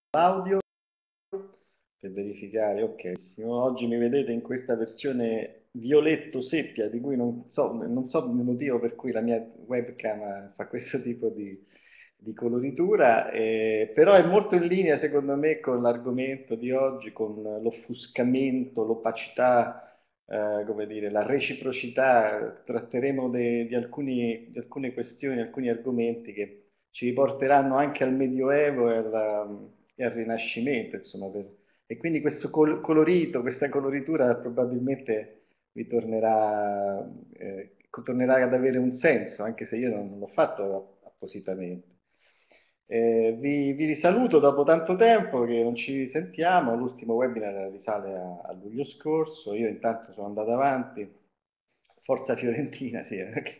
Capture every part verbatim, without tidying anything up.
l'audio per verificare, ok. Oggi mi vedete in questa versione violetto seppia, di cui non so, non so il motivo per cui la mia webcam fa questo tipo di, di coloritura, eh, però è molto in linea secondo me con l'argomento di oggi, con l'offuscamento, l'opacità, eh, come dire, la reciprocità. Tratteremo de- di, alcuni, di alcune questioni, alcuni argomenti che ci riporteranno anche al Medioevo e, alla- e al Rinascimento, insomma, per- e quindi questo col- colorito, questa coloritura probabilmente vi tornerà, eh, tornerà ad avere un senso, anche se io non, non l'ho fatto appositamente. Eh, vi, vi risaluto dopo tanto tempo che non ci sentiamo, l'ultimo webinar risale a, a luglio scorso, io intanto sono andato avanti, Forza Fiorentina, sì, perché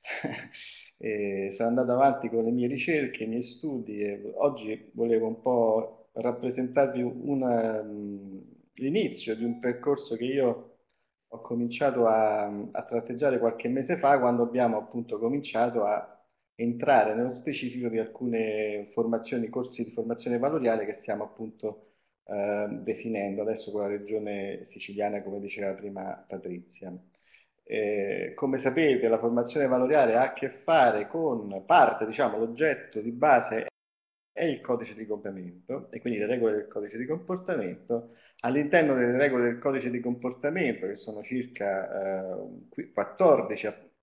e sono andato avanti con le mie ricerche, i miei studi e oggi volevo un po' rappresentarvi una, l'inizio di un percorso che io ho cominciato a, a tratteggiare qualche mese fa, quando abbiamo appunto cominciato a entrare nello specifico di alcune formazioni, corsi di formazione valoriale che stiamo appunto eh, definendo adesso con la regione siciliana, come diceva prima Patrizia. Eh, come sapete, la formazione valoriale ha a che fare con parte, diciamo, l'oggetto di base è il codice di comportamento e quindi le regole del codice di comportamento. All'interno delle regole del codice di comportamento, che sono circa eh, quattordici,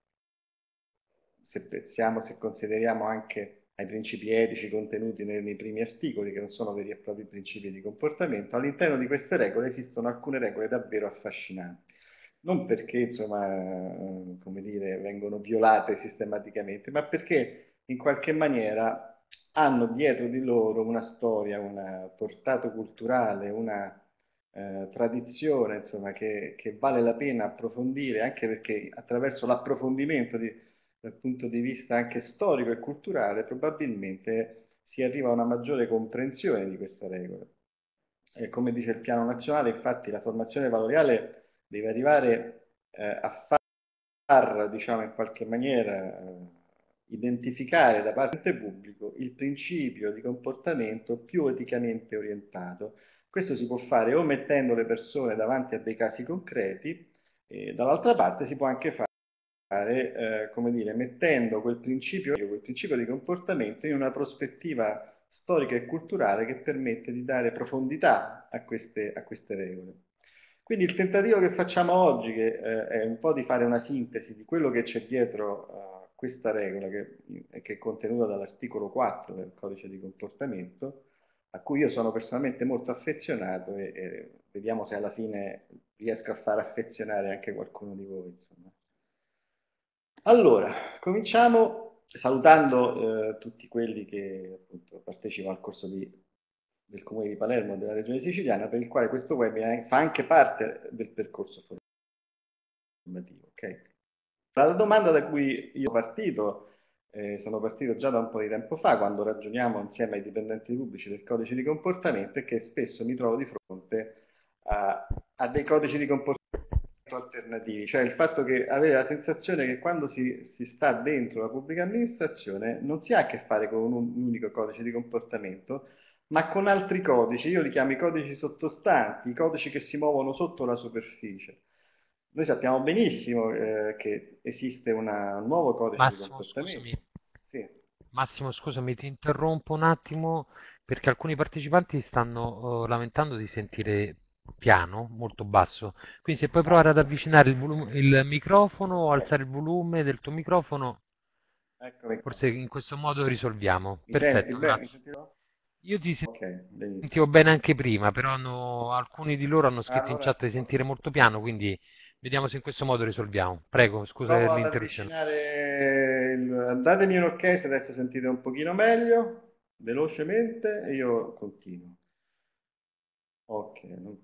se pensiamo, se consideriamo anche ai principi etici contenuti nei, nei primi articoli, che non sono veri e propri principi di comportamento, all'interno di queste regole esistono alcune regole davvero affascinanti. Non perché, insomma, eh, come dire, vengono violate sistematicamente, ma perché in qualche maniera hanno dietro di loro una storia, un portato culturale, una eh, tradizione, insomma, che, che vale la pena approfondire, anche perché attraverso l'approfondimento di, dal punto di vista anche storico e culturale, probabilmente si arriva a una maggiore comprensione di queste regole. E come dice il Piano Nazionale, infatti, la formazione valoriale deve arrivare eh, a far, diciamo, in qualche maniera eh, identificare da parte del pubblico il principio di comportamento più eticamente orientato. Questo si può fare o mettendo le persone davanti a dei casi concreti, e dall'altra parte si può anche fare eh, come dire, mettendo quel principio, quel principio di comportamento in una prospettiva storica e culturale che permette di dare profondità a queste, a queste regole. Quindi il tentativo che facciamo oggi, che eh, è un po' di fare una sintesi di quello che c'è dietro a questa regola, che, che è contenuta dall'articolo quattro del codice di comportamento, a cui io sono personalmente molto affezionato e, e vediamo se alla fine riesco a far affezionare anche qualcuno di voi, insomma. Allora, cominciamo salutando eh, tutti quelli che appunto partecipano al corso di, del Comune di Palermo e della Regione Siciliana, per il quale questo webinar fa anche parte del percorso formativo. Okay? La domanda da cui io sono partito, eh, sono partito già da un po' di tempo fa, quando ragioniamo insieme ai dipendenti pubblici del codice di comportamento, è che spesso mi trovo di fronte a, a dei codici di comportamento alternativi, cioè il fatto che avere la sensazione che quando si, si sta dentro la pubblica amministrazione non si ha a che fare con un, un unico codice di comportamento, ma con altri codici, io li chiamo i codici sottostanti, i codici che si muovono sotto la superficie. Noi sappiamo benissimo eh, che esiste una, un nuovo codice di Massimo, comportamento. scusami, Sì. Massimo, scusami, ti interrompo un attimo perché alcuni partecipanti stanno eh, lamentando di sentire piano, molto basso. Quindi se puoi Ah, provare ad sì. avvicinare il, volum- il microfono o alzare il volume del tuo microfono, Eccomi qua. forse in questo modo risolviamo. Mi senti Perfetto, bene? Mi grazie. sentirò? Io ti Ok, benissimo. sentivo bene anche prima, però hanno- alcuni di loro hanno scritto in Allora, chat di sentire molto piano, quindi vediamo se in questo modo risolviamo. Prego, scusa provo ad l'interruzione. avvicinare il... Datemi un ok se adesso sentite un pochino meglio, velocemente, e io continuo. Ok,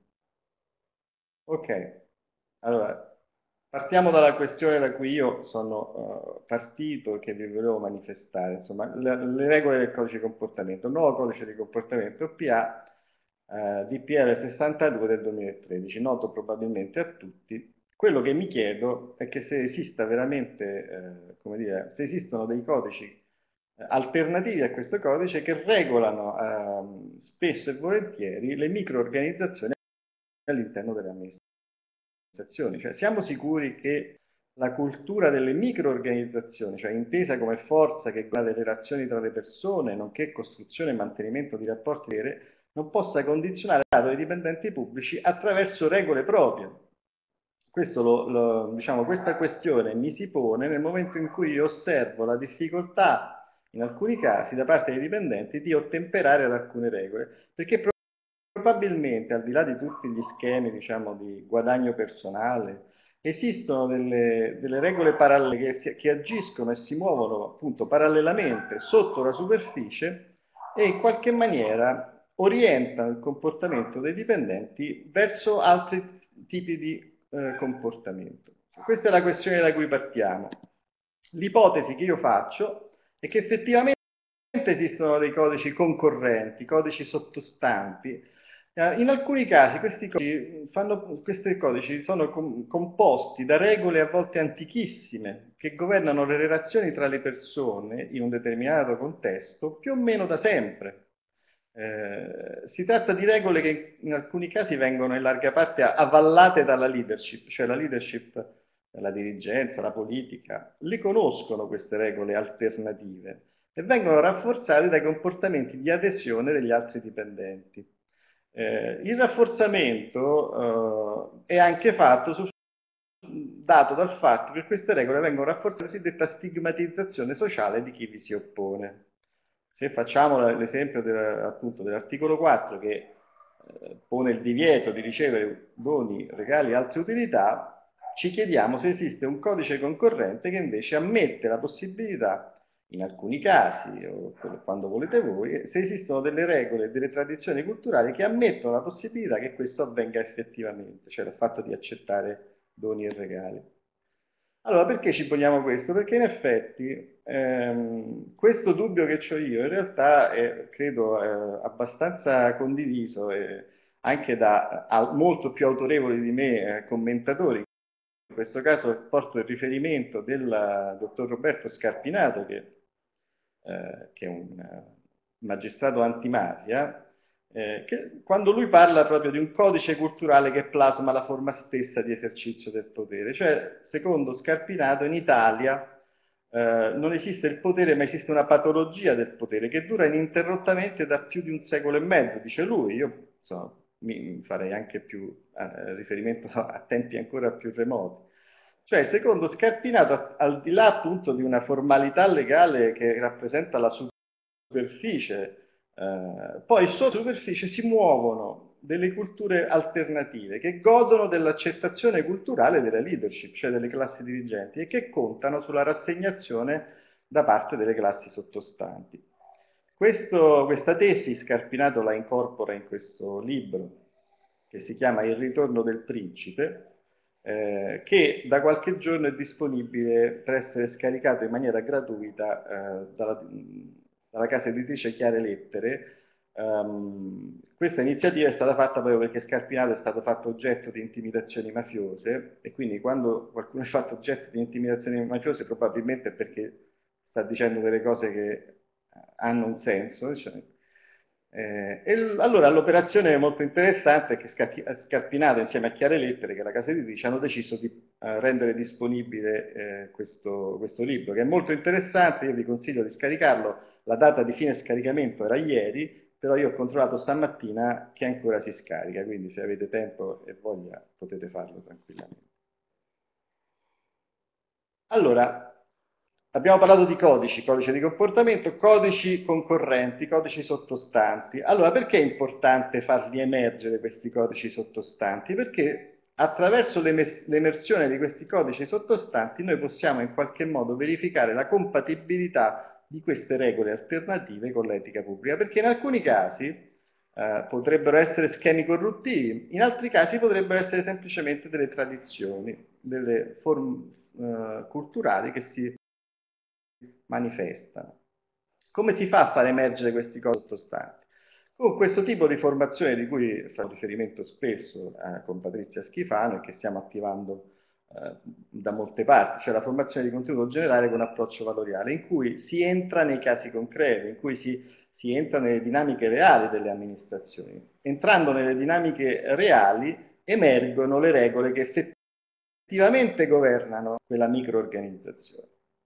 ok. Allora, partiamo dalla questione da cui io sono uh, partito e che vi volevo manifestare. Insomma, le, le regole del codice di comportamento. Il nuovo codice di comportamento P A eh, D P L sessantadue del duemilatredici, noto probabilmente a tutti. Quello che mi chiedo è che se esista veramente, eh, come dire, se esistono dei codici alternativi a questo codice che regolano ehm, spesso e volentieri le microorganizzazioni all'interno delle amministrazioni. Cioè, siamo sicuri che la cultura delle microorganizzazioni, cioè intesa come forza che guarda le relazioni tra le persone, nonché costruzione e mantenimento di rapporti veri, non possa condizionare il dato dei dipendenti pubblici attraverso regole proprie. Questo lo, lo, diciamo, questa questione mi si pone nel momento in cui io osservo la difficoltà, in alcuni casi, da parte dei dipendenti di ottemperare ad alcune regole, perché probabilmente, al di là di tutti gli schemi, diciamo, di guadagno personale, esistono delle, delle regole parallele che, che agiscono e si muovono appunto parallelamente sotto la superficie e in qualche maniera orientano il comportamento dei dipendenti verso altri tipi di eh, comportamento. Questa è la questione da cui partiamo. L'ipotesi che io faccio è che effettivamente esistono dei codici concorrenti, codici sottostanti. In alcuni casi questi codici, fanno, questi codici sono com composti da regole a volte antichissime che governano le relazioni tra le persone in un determinato contesto più o meno da sempre. Eh, si tratta di regole che in alcuni casi vengono in larga parte avvallate dalla leadership, cioè la leadership, la dirigenza, la politica, le conoscono queste regole alternative e vengono rafforzate dai comportamenti di adesione degli altri dipendenti. Eh, il rafforzamento eh, è anche fatto su, dato dal fatto che queste regole vengono rafforzate dalla cosiddetta stigmatizzazione sociale di chi vi si oppone. Se facciamo l'esempio del, appunto dell'articolo quattro che eh, pone il divieto di ricevere doni, regali e altre utilità, ci chiediamo se esiste un codice concorrente che invece ammette la possibilità, in alcuni casi, o quando volete voi, se esistono delle regole e delle tradizioni culturali che ammettono la possibilità che questo avvenga effettivamente, cioè il fatto di accettare doni e regali. Allora, perché ci poniamo questo? Perché in effetti ehm, questo dubbio che ho io in realtà è, credo, eh, abbastanza condiviso e anche da a, molto più autorevoli di me eh, commentatori. In questo caso porto il riferimento del dottor Roberto Scarpinato, che, eh, che è un magistrato antimafia, eh, che, quando lui parla proprio di un codice culturale che plasma la forma stessa di esercizio del potere. Cioè, secondo Scarpinato, in Italia eh, non esiste il potere, ma esiste una patologia del potere che dura ininterrottamente da più di un secolo e mezzo, dice lui. Io insomma, mi farei anche più eh, riferimento a tempi ancora più remoti. Cioè, secondo Scarpinato, al di là appunto di una formalità legale che rappresenta la superficie, eh, poi sotto la superficie si muovono delle culture alternative che godono dell'accettazione culturale della leadership, cioè delle classi dirigenti, e che contano sulla rassegnazione da parte delle classi sottostanti. Questo, questa tesi Scarpinato la incorpora in questo libro che si chiama Il ritorno del principe, eh, che da qualche giorno è disponibile per essere scaricato in maniera gratuita eh, dalla, dalla casa editrice Chiare Lettere. Um, questa iniziativa è stata fatta proprio perché Scarpinato è stato fatto oggetto di intimidazioni mafiose e quindi quando qualcuno è fatto oggetto di intimidazioni mafiose probabilmente è perché sta dicendo delle cose che hanno un senso. Cioè, eh, e allora l'operazione molto interessante è che Scarpinato insieme a Chiare Lettere, che è la casa editrice, hanno deciso di eh, rendere disponibile eh, questo, questo libro, che è molto interessante, io vi consiglio di scaricarlo, la data di fine scaricamento era ieri, però io ho controllato stamattina che ancora si scarica, quindi se avete tempo e voglia potete farlo tranquillamente. Allora, abbiamo parlato di codici, codice di comportamento, codici concorrenti, codici sottostanti. Allora, perché è importante farli emergere questi codici sottostanti? Perché attraverso l'emersione di questi codici sottostanti noi possiamo in qualche modo verificare la compatibilità di queste regole alternative con l'etica pubblica, perché in alcuni casi eh, potrebbero essere schemi corruttivi, in altri casi potrebbero essere semplicemente delle tradizioni, delle forme eh, culturali che si manifestano. Come si fa a far emergere questi cose sottostanti? Con questo tipo di formazione di cui faccio riferimento spesso eh, con Patrizia Schifano e che stiamo attivando eh, da molte parti, cioè la formazione di contenuto generale con approccio valoriale, in cui si entra nei casi concreti, in cui si, si entra nelle dinamiche reali delle amministrazioni. Entrando nelle dinamiche reali emergono le regole che effettivamente governano quella microorganizzazione.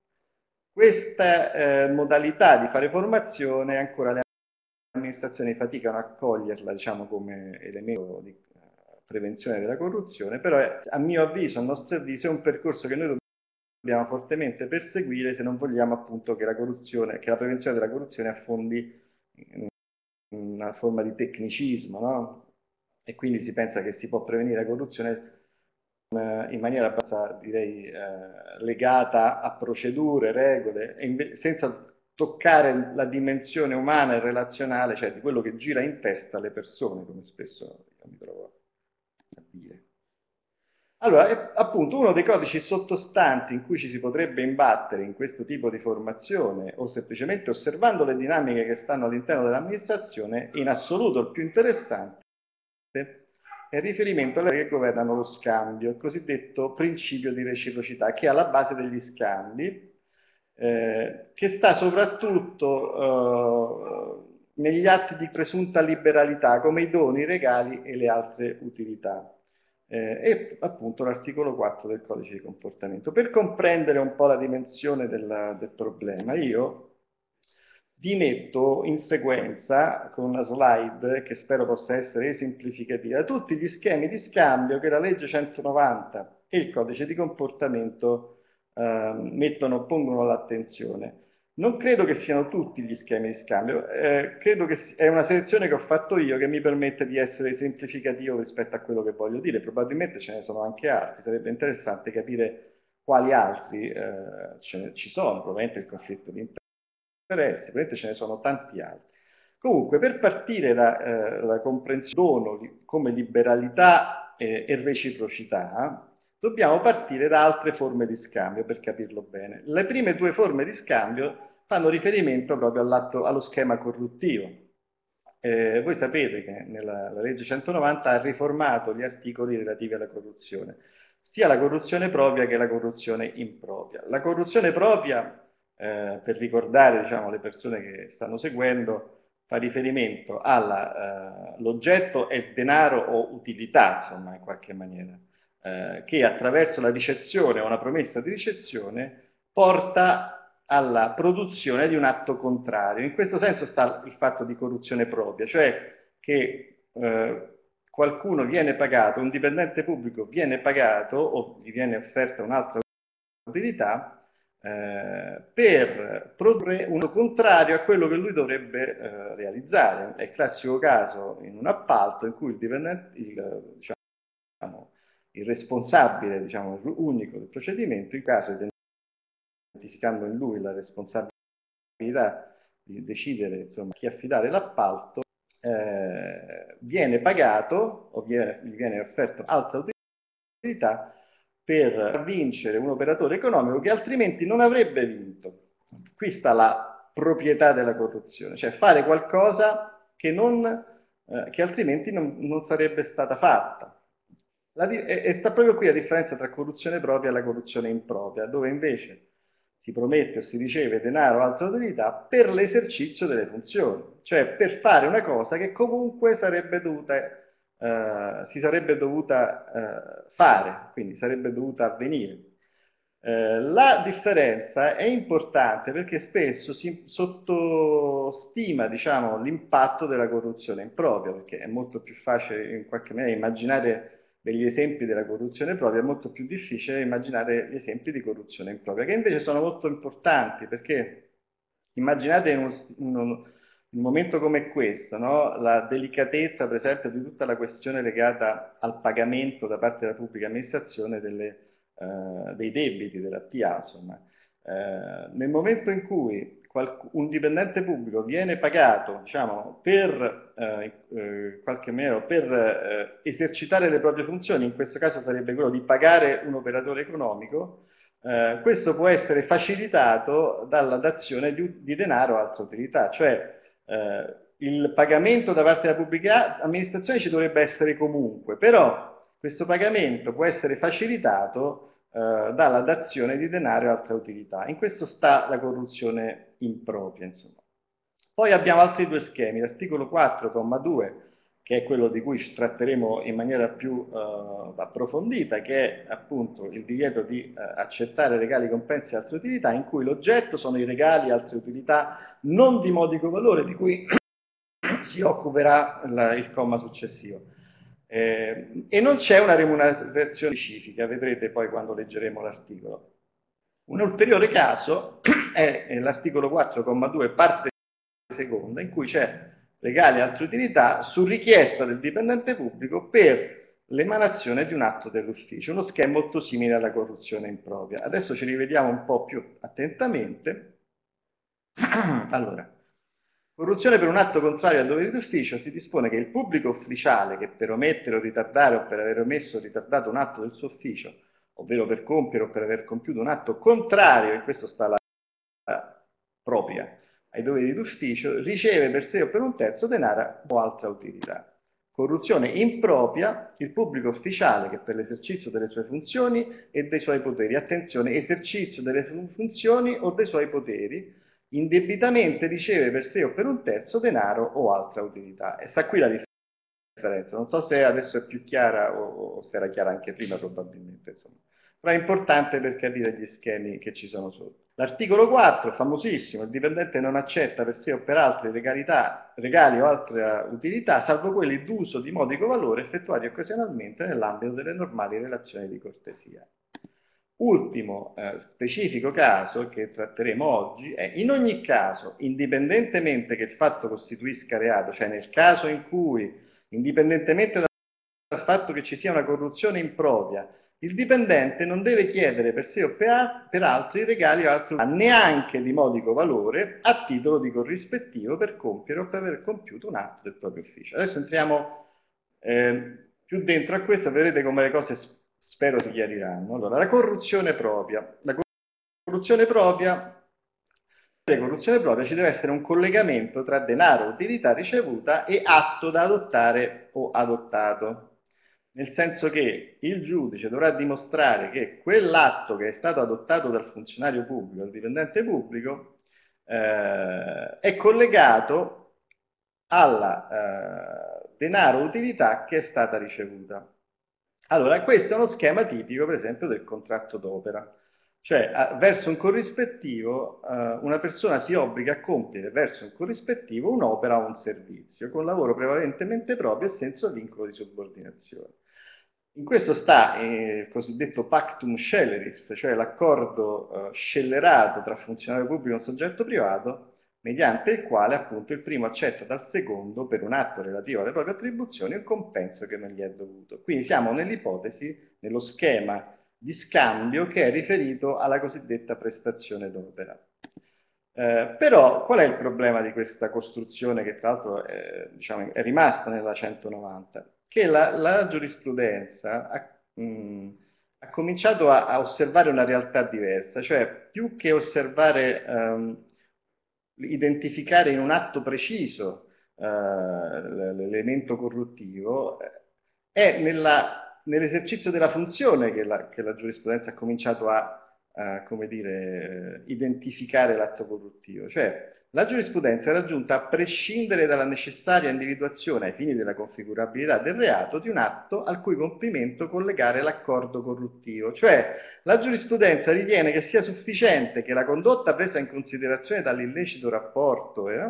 Questa eh, modalità di fare formazione ancora le amministrazioni faticano a coglierla, diciamo, come elemento di prevenzione della corruzione, però è, a mio avviso, a nostro avviso, è un percorso che noi dobbiamo fortemente perseguire se non vogliamo appunto che la corruzione, che la prevenzione della corruzione affondi in una forma di tecnicismo, no? E quindi si pensa che si può prevenire la corruzione in maniera abbastanza, direi, eh, legata a procedure, regole, e senza toccare la dimensione umana e relazionale, cioè di quello che gira in testa alle persone, come spesso io mi trovo a dire. Allora, è appunto uno dei codici sottostanti in cui ci si potrebbe imbattere in questo tipo di formazione o semplicemente osservando le dinamiche che stanno all'interno dell'amministrazione, in assoluto il più interessante è il riferimento alle regole che governano lo scambio, il cosiddetto principio di reciprocità, che è alla base degli scambi, eh, che sta soprattutto eh, negli atti di presunta liberalità, come i doni, i regali e le altre utilità. Eh, e appunto l'articolo quattro del codice di comportamento. Per comprendere un po' la dimensione del, del problema, io vi metto in sequenza con una slide che spero possa essere esemplificativa tutti gli schemi di scambio che la legge centonovanta e il codice di comportamento eh, mettono, pongono all'attenzione. Non credo che siano tutti gli schemi di scambio, eh, credo che è una selezione che ho fatto io che mi permette di essere esemplificativo rispetto a quello che voglio dire. Probabilmente ce ne sono anche altri, sarebbe interessante capire quali altri eh, ce ci sono, probabilmente il conflitto di interessi, probabilmente ce ne sono tanti altri. Comunque, per partire dalla eh, comprensione dono come liberalità eh, e reciprocità, dobbiamo partire da altre forme di scambio per capirlo bene. Le prime due forme di scambio fanno riferimento proprio allo schema corruttivo. Eh, voi sapete che nella la legge centonovanta ha riformato gli articoli relativi alla corruzione, sia la corruzione propria che la corruzione impropria. La corruzione propria, eh, per ricordare, diciamo, le persone che stanno seguendo, fa riferimento all'oggetto eh, è denaro o utilità, insomma, in qualche maniera, eh, che attraverso la ricezione o una promessa di ricezione porta alla produzione di un atto contrario. In questo senso sta il fatto di corruzione propria, cioè che eh, qualcuno viene pagato, un dipendente pubblico viene pagato o gli viene offerta un'altra utilità eh, per produrre uno contrario a quello che lui dovrebbe eh, realizzare. È il classico caso in un appalto in cui il dipendente, il, diciamo, il responsabile, diciamo, unico del procedimento, in caso di identificando in lui la responsabilità di decidere, insomma, chi affidare l'appalto, eh, viene pagato o viene, gli viene offerto altra utilità per vincere un operatore economico che altrimenti non avrebbe vinto. Qui sta la proprietà della corruzione, cioè fare qualcosa che, non, eh, che altrimenti non, non sarebbe stata fatta. La, e, e sta proprio qui la differenza tra corruzione propria e la corruzione impropria, dove invece si promette o si riceve denaro o altra utilità per l'esercizio delle funzioni, cioè per fare una cosa che comunque sarebbe dovuta, eh, si sarebbe dovuta eh, fare, quindi sarebbe dovuta avvenire. Eh, la differenza è importante perché spesso si sottostima, diciamo, l'impatto della corruzione impropria, perché è molto più facile in qualche maniera immaginare degli esempi della corruzione propria, è molto più difficile immaginare gli esempi di corruzione impropria, che invece sono molto importanti, perché immaginate in un, in un, in un momento come questo, no? La delicatezza, per esempio, di tutta la questione legata al pagamento da parte della pubblica amministrazione delle, eh, dei debiti della P A, insomma. Eh, nel momento in cui un dipendente pubblico viene pagato, diciamo, per eh, eh, qualche maniera, per eh, esercitare le proprie funzioni, in questo caso sarebbe quello di pagare un operatore economico, eh, questo può essere facilitato dalla dazione di, di denaro o altra utilità, cioè eh, il pagamento da parte della pubblica amministrazione ci dovrebbe essere comunque, però questo pagamento può essere facilitato dalla dazione di denaro e altre utilità. In questo sta la corruzione impropria, insomma. Poi abbiamo altri due schemi, l'articolo quattro comma due, che è quello di cui tratteremo in maniera più eh, approfondita, che è appunto il divieto di eh, accettare regali, compensi e altre utilità, in cui l'oggetto sono i regali e altre utilità non di modico valore, di cui si occuperà la, il comma successivo. Eh, e non c'è una remunerazione specifica, vedrete poi quando leggeremo l'articolo. Un ulteriore caso è l'articolo quattro comma due, parte seconda, in cui c'è regali e altre utilità su richiesta del dipendente pubblico per l'emanazione di un atto dell'ufficio, uno schema molto simile alla corruzione impropria. Adesso ci rivediamo un po' più attentamente. Allora, corruzione per un atto contrario al dovere d'ufficio si dispone che il pubblico ufficiale che per omettere o ritardare o per aver omesso o ritardato un atto del suo ufficio, ovvero per compiere o per aver compiuto un atto contrario, in questo sta la propria, ai doveri d'ufficio, riceve per sé o per un terzo denaro o altra utilità. Corruzione impropria, il pubblico ufficiale che per l'esercizio delle sue funzioni e dei suoi poteri, attenzione, esercizio delle funzioni o dei suoi poteri, indebitamente riceve per sé o per un terzo denaro o altra utilità. E sta qui la differenza. Non so se adesso è più chiara o, o se era chiara anche prima, probabilmente, insomma. Però è importante per capire gli schemi che ci sono sotto. L'articolo quattro, famosissimo, il dipendente non accetta per sé o per altri legalità, regali o altre utilità, salvo quelli d'uso di modico valore effettuati occasionalmente nell'ambito delle normali relazioni di cortesia. Ultimo eh, specifico caso che tratteremo oggi è: in ogni caso, indipendentemente che il fatto costituisca reato, cioè nel caso in cui, indipendentemente dal fatto che ci sia una corruzione impropria, il dipendente non deve chiedere per sé o per, per altri regali o altri, neanche di modico valore, a titolo di corrispettivo per compiere o per aver compiuto un atto del proprio ufficio. Adesso entriamo eh, più dentro a questo, vedrete come le cose spero si chiariranno. Allora, la corruzione propria. La corruzione propria per corruzione propria ci deve essere un collegamento tra denaro, utilità ricevuta e atto da adottare o adottato. Nel senso che il giudice dovrà dimostrare che quell'atto che è stato adottato dal funzionario pubblico, dal dipendente pubblico, eh, è collegato alla eh, denaro utilità che è stata ricevuta. Allora, questo è uno schema tipico, per esempio, del contratto d'opera. Cioè, a, verso un corrispettivo, eh, una persona si obbliga a compiere verso un corrispettivo un'opera o un servizio, con lavoro prevalentemente proprio e senza vincolo di subordinazione. In questo sta eh, il cosiddetto pactum sceleris, cioè l'accordo eh, scellerato tra funzionario pubblico e un soggetto privato, mediante il quale appunto il primo accetta dal secondo per un atto relativo alle proprie attribuzioni un compenso che non gli è dovuto. Quindi siamo nell'ipotesi, nello schema di scambio che è riferito alla cosiddetta prestazione d'opera. Eh, però qual è il problema di questa costruzione che tra l'altro è, diciamo, è rimasta nella centonovanta? Che la, la giurisprudenza ha, mh, ha cominciato a, a osservare una realtà diversa, cioè più che osservare, um, identificare in un atto preciso uh, l'elemento corruttivo, è nell'esercizio della funzione che la, che la giurisprudenza ha cominciato a Uh, come dire, uh, identificare l'atto corruttivo. Cioè, la giurisprudenza era giunta a prescindere dalla necessaria individuazione ai fini della configurabilità del reato di un atto al cui compimento collegare l'accordo corruttivo. Cioè, la giurisprudenza ritiene che sia sufficiente che la condotta presa in considerazione dall'illecito rapporto eh,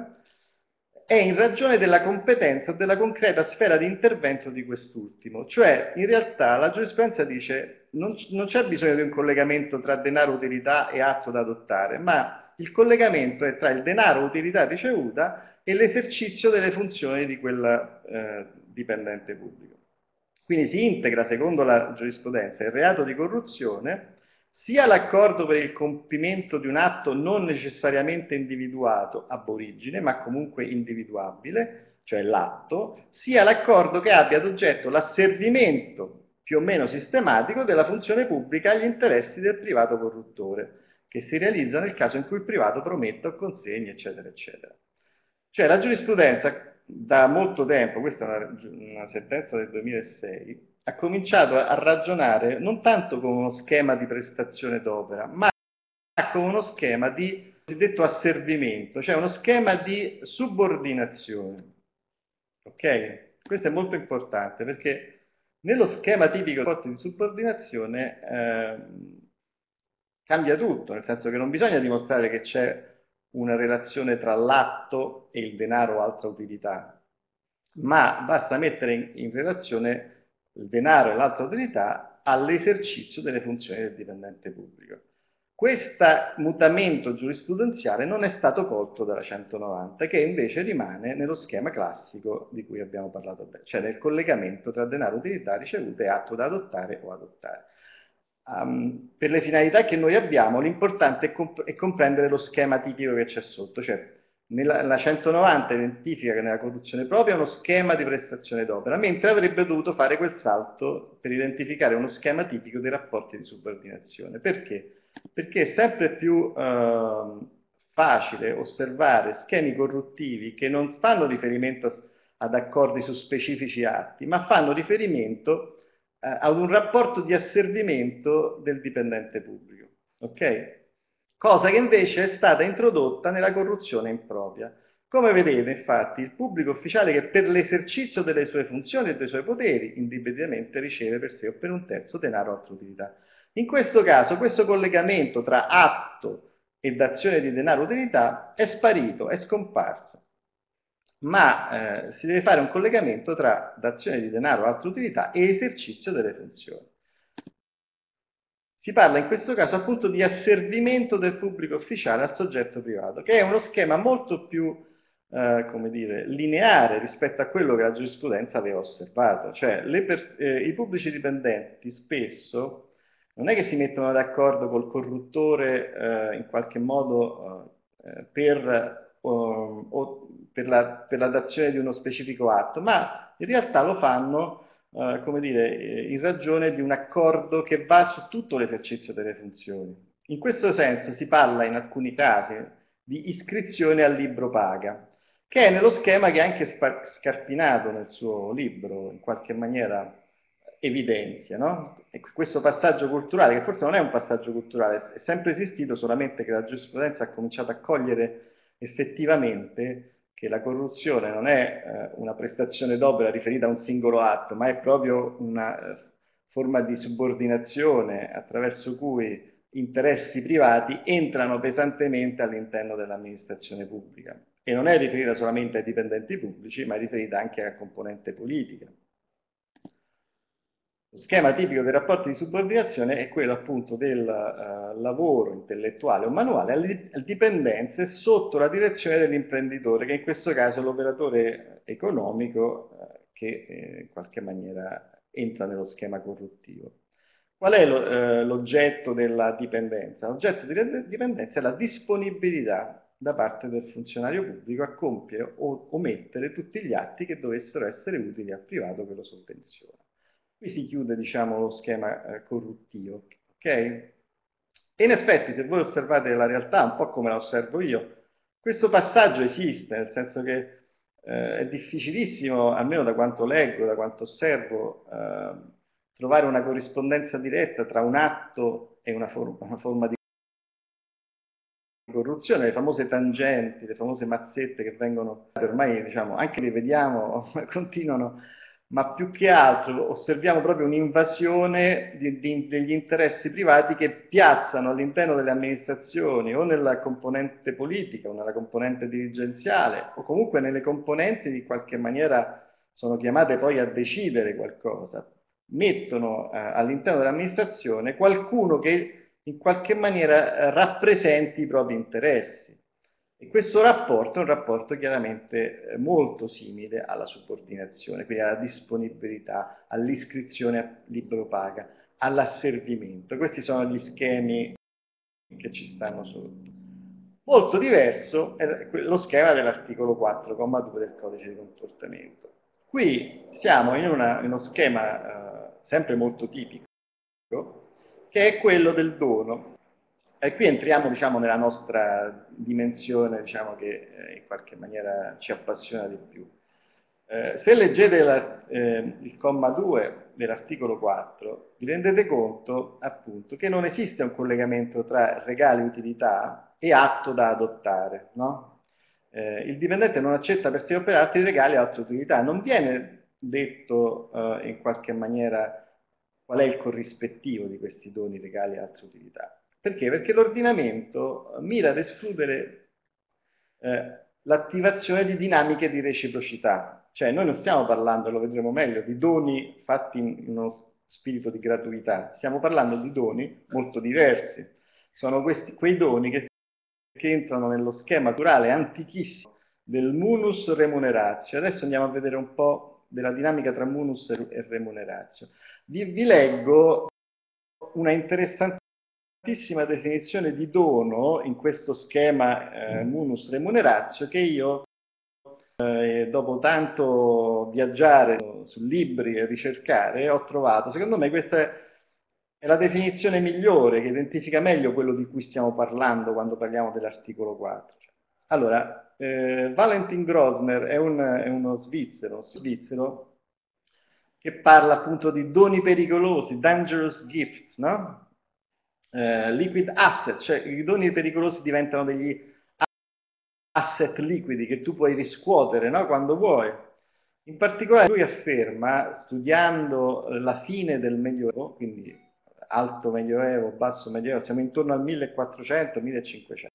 è in ragione della competenza o della concreta sfera di intervento di quest'ultimo. Cioè, in realtà, la giurisprudenza dice non, non c'è bisogno di un collegamento tra denaro, utilità e atto da adottare, ma il collegamento è tra il denaro, utilità ricevuta e l'esercizio delle funzioni di quel eh, dipendente pubblico. Quindi si integra, secondo la giurisprudenza, il reato di corruzione sia l'accordo per il compimento di un atto non necessariamente individuato ab origine, ma comunque individuabile, cioè l'atto, sia l'accordo che abbia ad oggetto l'asservimento più o meno sistematico della funzione pubblica agli interessi del privato corruttore, che si realizza nel caso in cui il privato prometta o consegni, eccetera, eccetera. Cioè la giurisprudenza da molto tempo, questa è una, una sentenza del duemilasei, ha cominciato a ragionare non tanto con uno schema di prestazione d'opera, ma con uno schema di cosiddetto asservimento, cioè uno schema di subordinazione. Ok? Questo è molto importante perché nello schema tipico di rapporti di subordinazione eh, cambia tutto, nel senso che non bisogna dimostrare che c'è una relazione tra l'atto e il denaro o altra utilità, ma basta mettere in, in relazione il denaro e l'altra utilità all'esercizio delle funzioni del dipendente pubblico. Questo mutamento giurisprudenziale non è stato colto dalla centonovanta, che invece rimane nello schema classico di cui abbiamo parlato bene, cioè nel collegamento tra denaro, utilità, ricevute e atto da adottare o adottare. Um, per le finalità che noi abbiamo, l'importante è, comp è comprendere lo schema tipico che c'è sotto, cioè nella, la centonovanta identifica che nella corruzione propria è uno schema di prestazione d'opera, mentre avrebbe dovuto fare quel salto per identificare uno schema tipico dei rapporti di subordinazione. Perché? Perché è sempre più eh, facile osservare schemi corruttivi che non fanno riferimento ad accordi su specifici atti, ma fanno riferimento eh, ad un rapporto di asservimento del dipendente pubblico. Ok? Cosa che invece è stata introdotta nella corruzione impropria. Come vedete, infatti, il pubblico ufficiale che per l'esercizio delle sue funzioni e dei suoi poteri indebitamente riceve per sé o per un terzo denaro o altra utilità. In questo caso, questo collegamento tra atto e dazione di denaro o utilità è sparito, è scomparso. Ma eh, si deve fare un collegamento tra dazione di denaro o altra utilità e esercizio delle funzioni. Si parla in questo caso appunto di asservimento del pubblico ufficiale al soggetto privato, che è uno schema molto più, eh, come dire, lineare rispetto a quello che la giurisprudenza aveva osservato. Cioè eh, i pubblici dipendenti spesso non è che si mettono d'accordo col corruttore eh, in qualche modo eh, per, o, o per, la, per la dazione di uno specifico atto, ma in realtà lo fanno Uh, come dire, in ragione di un accordo che va su tutto l'esercizio delle funzioni. In questo senso si parla in alcuni casi di iscrizione al libro paga, che è nello schema che anche Scarpinato nel suo libro in qualche maniera evidenzia, no? E questo passaggio culturale, che forse non è un passaggio culturale, è sempre esistito, solamente che la giurisprudenza ha cominciato a cogliere effettivamente che la corruzione non è eh, una prestazione d'opera riferita a un singolo atto, ma è proprio una eh, forma di subordinazione attraverso cui interessi privati entrano pesantemente all'interno dell'amministrazione pubblica. E non è riferita solamente ai dipendenti pubblici, ma è riferita anche alla componente politica. Lo schema tipico dei rapporti di subordinazione è quello appunto del uh, lavoro intellettuale o manuale alle, alle dipendenze sotto la direzione dell'imprenditore, che in questo caso è l'operatore economico uh, che eh, in qualche maniera entra nello schema corruttivo. Qual è l'oggetto eh, della dipendenza? L'oggetto della dipendenza è la disponibilità da parte del funzionario pubblico a compiere o omettere tutti gli atti che dovessero essere utili al privato che lo sovvenziona. Qui si chiude, diciamo, lo schema eh, corruttivo, ok? E in effetti, se voi osservate la realtà, un po' come la osservo io, questo passaggio esiste, nel senso che eh, è difficilissimo, almeno da quanto leggo, da quanto osservo, eh, trovare una corrispondenza diretta tra un atto e una, for una forma di corruzione, le famose tangenti, le famose mazzette che vengono, ormai diciamo, anche le vediamo, continuano, ma più che altro osserviamo proprio un'invasione degli interessi privati che piazzano all'interno delle amministrazioni o nella componente politica o nella componente dirigenziale o comunque nelle componenti di qualche maniera sono chiamate poi a decidere qualcosa, mettono eh, all'interno dell'amministrazione qualcuno che in qualche maniera eh, rappresenti i propri interessi. E questo rapporto è un rapporto chiaramente eh, molto simile alla subordinazione, quindi alla disponibilità, all'iscrizione a libro paga, all'asservimento. Questi sono gli schemi che ci stanno sotto. Molto diverso è lo schema dell'articolo quattro, comma due del codice di comportamento. Qui siamo in, una, in uno schema eh, sempre molto tipico, che è quello del dono. E qui entriamo, diciamo, nella nostra dimensione, diciamo, che eh, in qualche maniera ci appassiona di più. Eh, se leggete eh, il comma due dell'articolo quattro, vi rendete conto appunto che non esiste un collegamento tra regale e utilità e atto da adottare, no? Eh, il dipendente non accetta per sé o per altri regali e altre utilità. Non viene detto eh, in qualche maniera qual è il corrispettivo di questi doni, regali e altre utilità. Perché? Perché l'ordinamento mira ad escludere eh, l'attivazione di dinamiche di reciprocità. Cioè noi non stiamo parlando, lo vedremo meglio, di doni fatti in uno spirito di gratuità, stiamo parlando di doni molto diversi. Sono questi, quei doni che, che entrano nello schema culturale antichissimo del munus remuneratio. Adesso andiamo a vedere un po' della dinamica tra munus e remuneratio. Vi, vi leggo una interessantissima definizione di dono in questo schema eh, munus remuneratio che io eh, dopo tanto viaggiare su libri e ricercare ho trovato. Secondo me questa è la definizione migliore che identifica meglio quello di cui stiamo parlando quando parliamo dell'articolo quattro. Allora, eh, Valentin Grosner è, un, è uno svizzero, svizzero che parla appunto di doni pericolosi, dangerous gifts, no? Eh, liquid asset, cioè i doni pericolosi diventano degli asset liquidi che tu puoi riscuotere, no? Quando vuoi. In particolare lui afferma, studiando la fine del Medioevo, quindi alto Medioevo, basso Medioevo, siamo intorno al millequattrocento millecinquecento,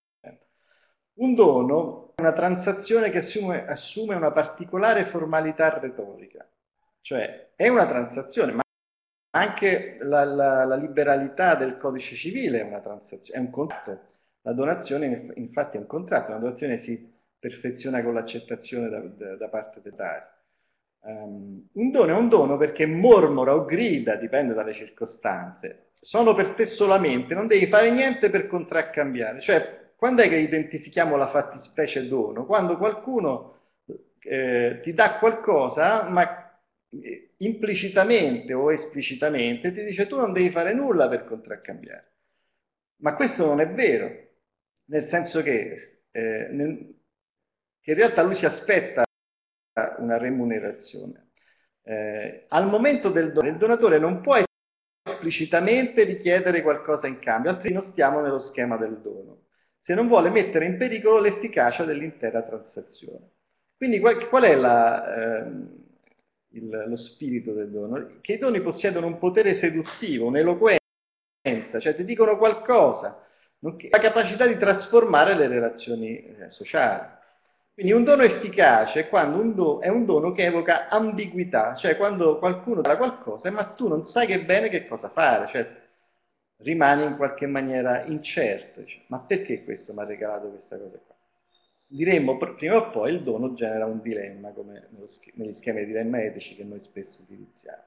un dono è una transazione che assume, assume una particolare formalità retorica, cioè è una transazione, ma anche la, la, la liberalità del codice civile è una transazione, è un contratto. La donazione infatti è un contratto, una donazione si perfeziona con l'accettazione da, da, da parte del dario. Um, un dono è un dono perché mormora o grida, dipende dalle circostanze, sono per te solamente, non devi fare niente per contraccambiare. Cioè, quando è che identifichiamo la fattispecie dono? Quando qualcuno eh, ti dà qualcosa, ma implicitamente o esplicitamente ti dice tu non devi fare nulla per contraccambiare. Ma questo non è vero, nel senso che, eh, nel, che in realtà lui si aspetta una remunerazione. Eh, al momento del dono, il donatore non può esplicitamente richiedere qualcosa in cambio, altrimenti non stiamo nello schema del dono, se non vuole mettere in pericolo l'efficacia dell'intera transazione. Quindi qual, qual è la, ehm, il, lo spirito del dono? Che i doni possiedono un potere seduttivo, un'eloquenza, cioè ti dicono qualcosa, la capacità di trasformare le relazioni eh, sociali. Quindi un dono efficace è quando un dono, è un dono che evoca ambiguità, cioè quando qualcuno dà qualcosa ma tu non sai che bene che cosa fare, cioè rimani in qualche maniera incerto, cioè, ma perché questo mi ha regalato questa cosa qua? Diremmo prima o poi il dono genera un dilemma, come negli schemi di dilemma etici che noi spesso utilizziamo.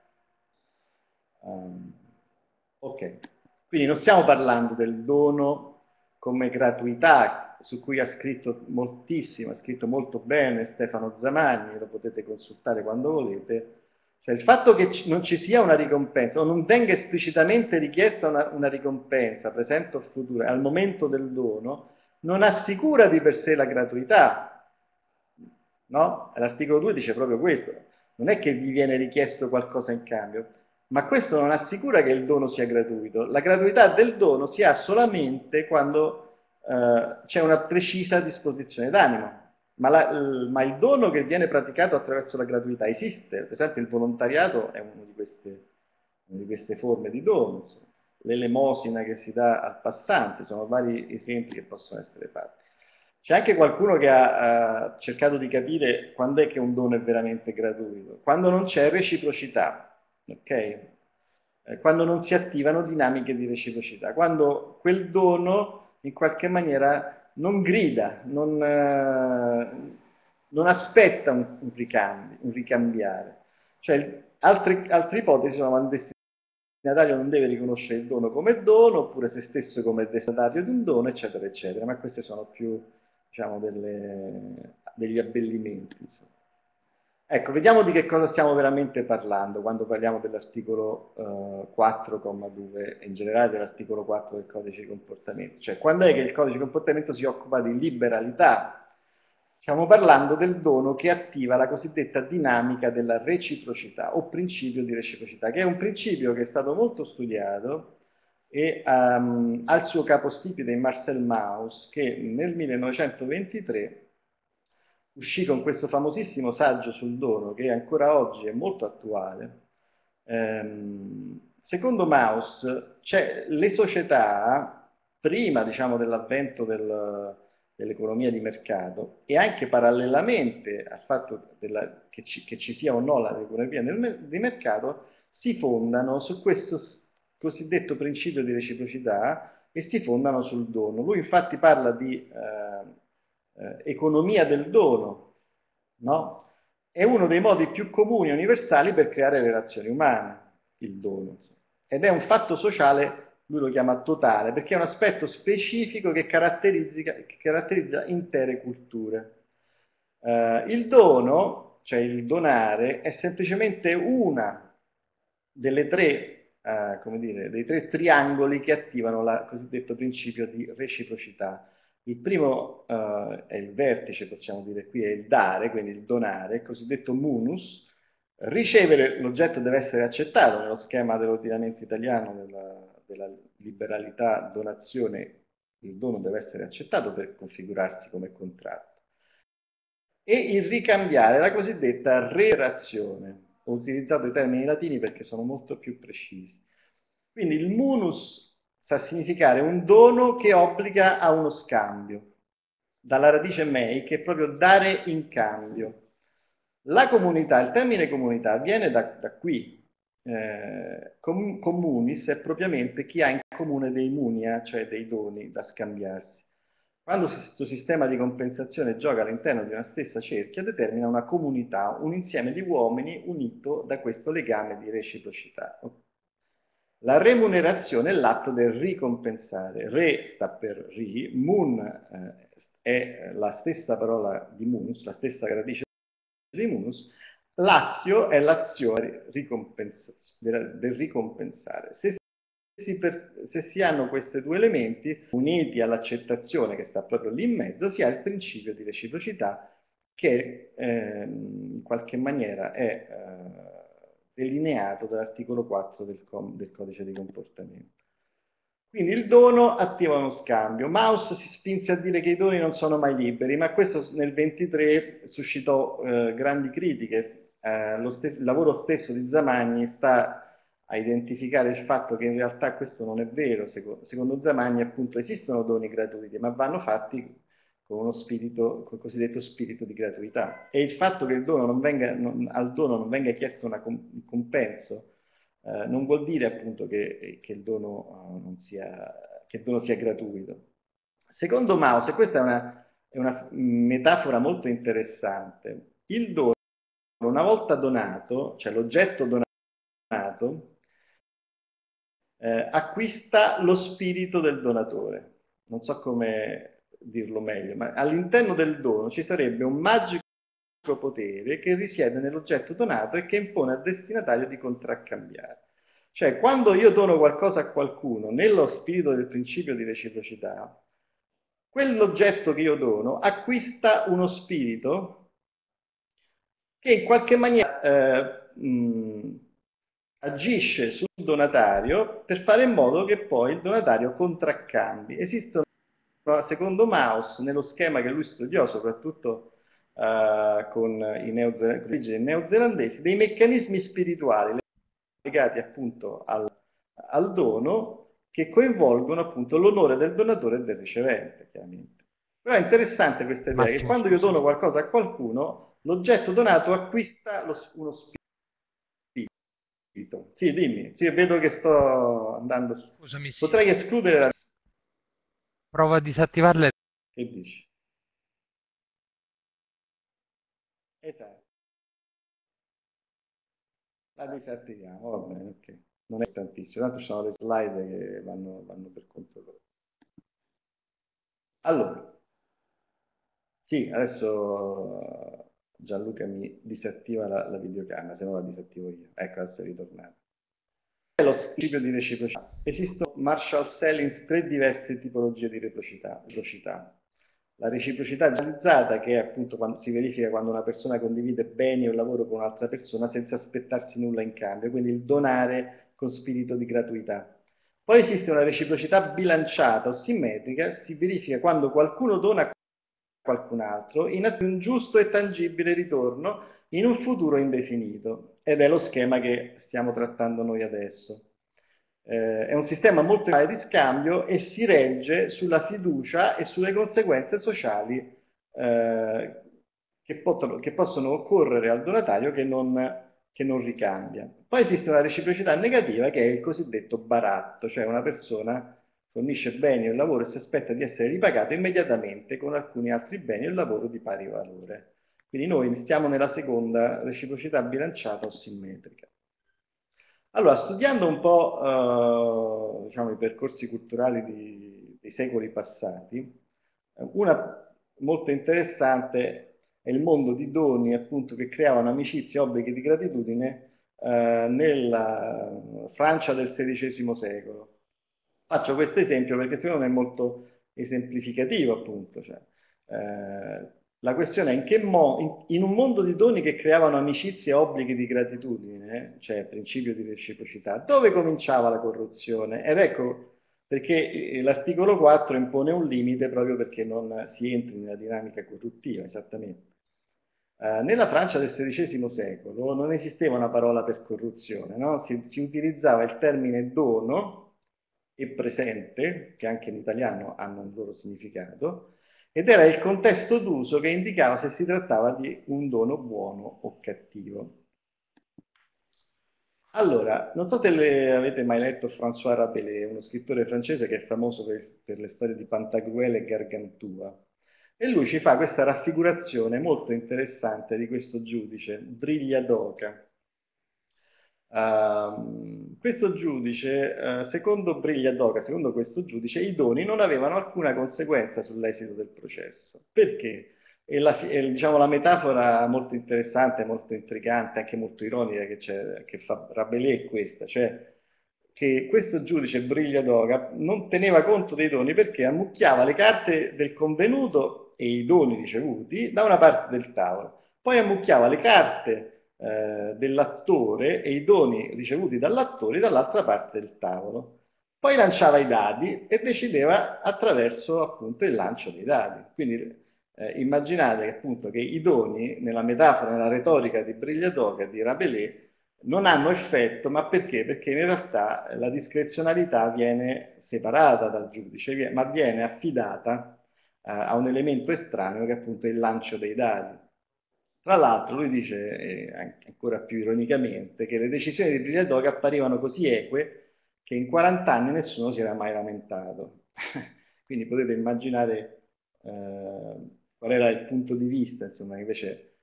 Um, ok, quindi non stiamo parlando del dono come gratuità, su cui ha scritto moltissimo, ha scritto molto bene Stefano Zamagni, lo potete consultare quando volete. Cioè il fatto che non ci sia una ricompensa o non venga esplicitamente richiesta una, una ricompensa, presente o futura, al momento del dono, non assicura di per sé la gratuità, no? L'articolo due dice proprio questo, non è che vi viene richiesto qualcosa in cambio, ma questo non assicura che il dono sia gratuito. La gratuità del dono si ha solamente quando eh, c'è una precisa disposizione d'animo. Ma, la, il, ma il dono che viene praticato attraverso la gratuità esiste. Per esempio il volontariato è una di queste, una di queste forme di dono. L'elemosina che si dà al passante, sono vari esempi che possono essere fatti. C'è anche qualcuno che ha, ha cercato di capire quando è che un dono è veramente gratuito. Quando non c'è reciprocità. Okay? Eh, quando non si attivano dinamiche di reciprocità, quando quel dono in qualche maniera non grida, non, eh, non aspetta un, un, ricambio, un ricambiare. Cioè, altre, altre ipotesi sono quando il destinatario non deve riconoscere il dono come dono, oppure se stesso come destinatario di un dono, eccetera, eccetera. Ma queste sono più, diciamo, delle, degli abbellimenti, insomma. Ecco, vediamo di che cosa stiamo veramente parlando quando parliamo dell'articolo eh, quattro comma due e in generale dell'articolo quattro del codice di comportamento. Cioè, quando è che il codice di comportamento si occupa di liberalità? Stiamo parlando del dono che attiva la cosiddetta dinamica della reciprocità o principio di reciprocità, che è un principio che è stato molto studiato e um, ha il suo capostipite in Marcel Mauss, che nel millenovecentoventitré uscì con questo famosissimo saggio sul dono, che ancora oggi è molto attuale. Ehm, secondo Mauss, cioè, le società, prima diciamo, dell'avvento del, dell'economia di mercato e anche parallelamente al fatto della, che, ci, che, ci, sia o no l'economia di mercato, si fondano su questo cosiddetto principio di reciprocità e si fondano sul dono. Lui infatti parla di eh, eh, economia del dono, no? È uno dei modi più comuni e universali per creare relazioni umane, il dono. Ed è un fatto sociale, lui lo chiama totale, perché è un aspetto specifico che caratterizza, che caratterizza intere culture. Uh, il dono, cioè il donare, è semplicemente una delle tre, uh, come dire, dei tre triangoli che attivano il cosiddetto principio di reciprocità. Il primo uh, è il vertice, possiamo dire qui, è il dare, quindi il donare, il cosiddetto munus. Ricevere, l'oggetto deve essere accettato nello schema dell'ordinamento italiano della, della liberalità donazione, il dono deve essere accettato per configurarsi come contratto. E il ricambiare, la cosiddetta relazione. Ho utilizzato i termini latini perché sono molto più precisi. Quindi il munus sta a significare un dono che obbliga a uno scambio, dalla radice mei, che è proprio dare in cambio. La comunità, il termine comunità viene da, da qui. Eh, com, communis è propriamente chi ha in comune dei munia, cioè dei doni da scambiarsi. Quando questo sistema di compensazione gioca all'interno di una stessa cerchia, determina una comunità, un insieme di uomini unito da questo legame di reciprocità. La remunerazione è l'atto del ricompensare. Re sta per ri, mun eh, è la stessa parola di munus, la stessa radice di munus, lazio è l'azione del ricompensare. Se si, per, se si hanno questi due elementi uniti all'accettazione che sta proprio lì in mezzo, si ha il principio di reciprocità che eh, in qualche maniera è eh, delineato dall'articolo quattro del, del codice di comportamento. Quindi il dono attiva uno scambio. Mauss si spinse a dire che i doni non sono mai liberi, ma questo nel ventitré suscitò eh, grandi critiche. Eh, lo stesso, il lavoro stesso di Zamagni sta a identificare il fatto che in realtà questo non è vero. Secondo, secondo Zamagni, appunto, esistono doni gratuiti, ma vanno fatti con uno spirito, col cosiddetto spirito di gratuità. E il fatto che il dono non venga, non, al dono non venga chiesto una, un compenso Uh, non vuol dire appunto che, che, il dono, uh, non sia, che il dono sia gratuito. Secondo Mauss, e questa è una, è una metafora molto interessante, il dono una volta donato, cioè l'oggetto donato, eh, acquista lo spirito del donatore. Non so come dirlo meglio, ma all'interno del dono ci sarebbe un magico potere che risiede nell'oggetto donato e che impone al destinatario di contraccambiare. Cioè, quando io dono qualcosa a qualcuno nello spirito del principio di reciprocità, quell'oggetto che io dono acquista uno spirito che in qualche maniera eh, mh, agisce sul donatario per fare in modo che poi il donatario contraccambi. Esistono, secondo Mauss, nello schema che lui studiò, soprattutto Uh, con i neozelandesi, neozelandesi, dei meccanismi spirituali legati appunto al, al dono che coinvolgono appunto l'onore del donatore e del ricevente, chiaramente. Però è interessante questa idea che quando io dono qualcosa a qualcuno, l'oggetto donato acquista lo, uno spirito. Sì, dimmi, sì, vedo che sto andando su. Scusami, sì. Potrei escludere la... Prova a disattivarle. Che dici? Esatto. La disattiviamo, va bene, ok. Non è tantissimo, tanto ci sono le slide che vanno, vanno per conto loro. Allora, sì, adesso Gianluca mi disattiva la, la videocamera, se no la disattivo io. Ecco, adesso è ritornato. Lo principio di reciprocità. Esistono Marshall Selling tre diverse tipologie di reciprocità. la reciprocità generalizzata, che è appunto quando si verifica quando una persona condivide beni o lavoro con un'altra persona senza aspettarsi nulla in cambio, quindi il donare con spirito di gratuità. Poi esiste una reciprocità bilanciata o simmetrica, si verifica quando qualcuno dona a qualcun altro in attesa di un giusto e tangibile ritorno in un futuro indefinito, ed è lo schema che stiamo trattando noi adesso. Eh, è un sistema molto di scambio e si regge sulla fiducia e sulle conseguenze sociali eh, che, potano, che possono occorrere al donatario che non, che non ricambia. Poi esiste una reciprocità negativa che è il cosiddetto baratto, cioè una persona fornisce beni o lavoro e si aspetta di essere ripagato immediatamente con alcuni altri beni o lavoro di pari valore. Quindi noi stiamo nella seconda reciprocità bilanciata o simmetrica. Allora, studiando un po' eh, diciamo, i percorsi culturali di, dei secoli passati, una molto interessante è il mondo di doni appunto che creavano amicizie e obblighi di gratitudine eh, nella Francia del sedicesimo secolo. Faccio questo esempio perché secondo me è molto esemplificativo appunto. Cioè, eh, la questione è in che modo, in, in un mondo di doni che creavano amicizie e obblighi di gratitudine, cioè principio di reciprocità, dove cominciava la corruzione? Ed ecco perché l'articolo quattro impone un limite proprio perché non si entri nella dinamica corruttiva, esattamente. Eh, nella Francia del sedicesimo secolo non esisteva una parola per corruzione, no? si, si utilizzava il termine dono e presente, che anche in italiano hanno un loro significato, ed era il contesto d'uso che indicava se si trattava di un dono buono o cattivo. Allora, non so se le avete mai letto François Rabelais, uno scrittore francese che è famoso per, per le storie di Pantagruel e Gargantua. E lui ci fa questa raffigurazione molto interessante di questo giudice, Brigliadoca. Uh, questo giudice, uh, secondo Brigliadoca, secondo questo giudice, i doni non avevano alcuna conseguenza sull'esito del processo. Perché? E la, e, diciamo, la metafora molto interessante, molto intrigante, anche molto ironica che, che fa Rabelais è questa, cioè che questo giudice Brigliadoca non teneva conto dei doni perché ammucchiava le carte del convenuto e i doni ricevuti da una parte del tavolo, poi ammucchiava le carte eh, dell'attore e i doni ricevuti dall'attore dall'altra parte del tavolo. Poi lanciava i dadi e decideva attraverso appunto il lancio dei dadi. Quindi eh, immaginate che appunto che i doni, nella metafora, nella retorica di Brigliadoca, di Rabelais, non hanno effetto, ma perché? Perché in realtà la discrezionalità viene separata dal giudice, ma viene affidata eh, a un elemento estraneo che è appunto il lancio dei dadi. Tra l'altro lui dice, eh, ancora più ironicamente, che le decisioni di Brigliadoca apparivano così eque che in quaranta anni nessuno si era mai lamentato. Quindi potete immaginare eh, qual era il punto di vista, insomma, invece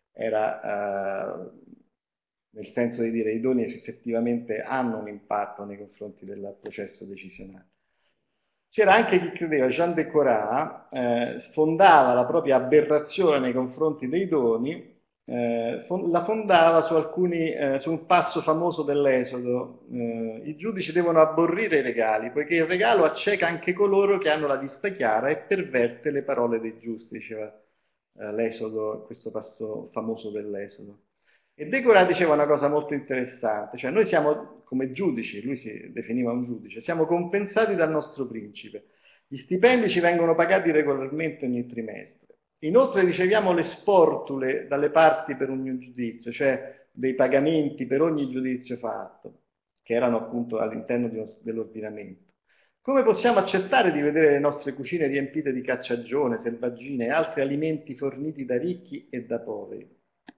era eh, nel senso di dire i doni effettivamente hanno un impatto nei confronti del processo decisionale. C'era anche chi credeva, Jean de Corat, eh, fondava la propria aberrazione nei confronti dei doni, eh, la fondava su, alcuni, eh, su un passo famoso dell'Esodo. Eh, I giudici devono abborrire i regali, poiché il regalo acceca anche coloro che hanno la vista chiara e perverte le parole dei giusti, diceva eh, l'Esodo, questo passo famoso dell'Esodo. E De Corat diceva una cosa molto interessante, cioè noi siamo come giudici, lui si definiva un giudice, siamo compensati dal nostro principe. Gli stipendi ci vengono pagati regolarmente ogni trimestre. Inoltre riceviamo le sportule dalle parti per ogni giudizio, cioè dei pagamenti per ogni giudizio fatto, che erano appunto all'interno dell'ordinamento. Come possiamo accettare di vedere le nostre cucine riempite di cacciagione, selvaggine e altri alimenti forniti da ricchi e da poveri?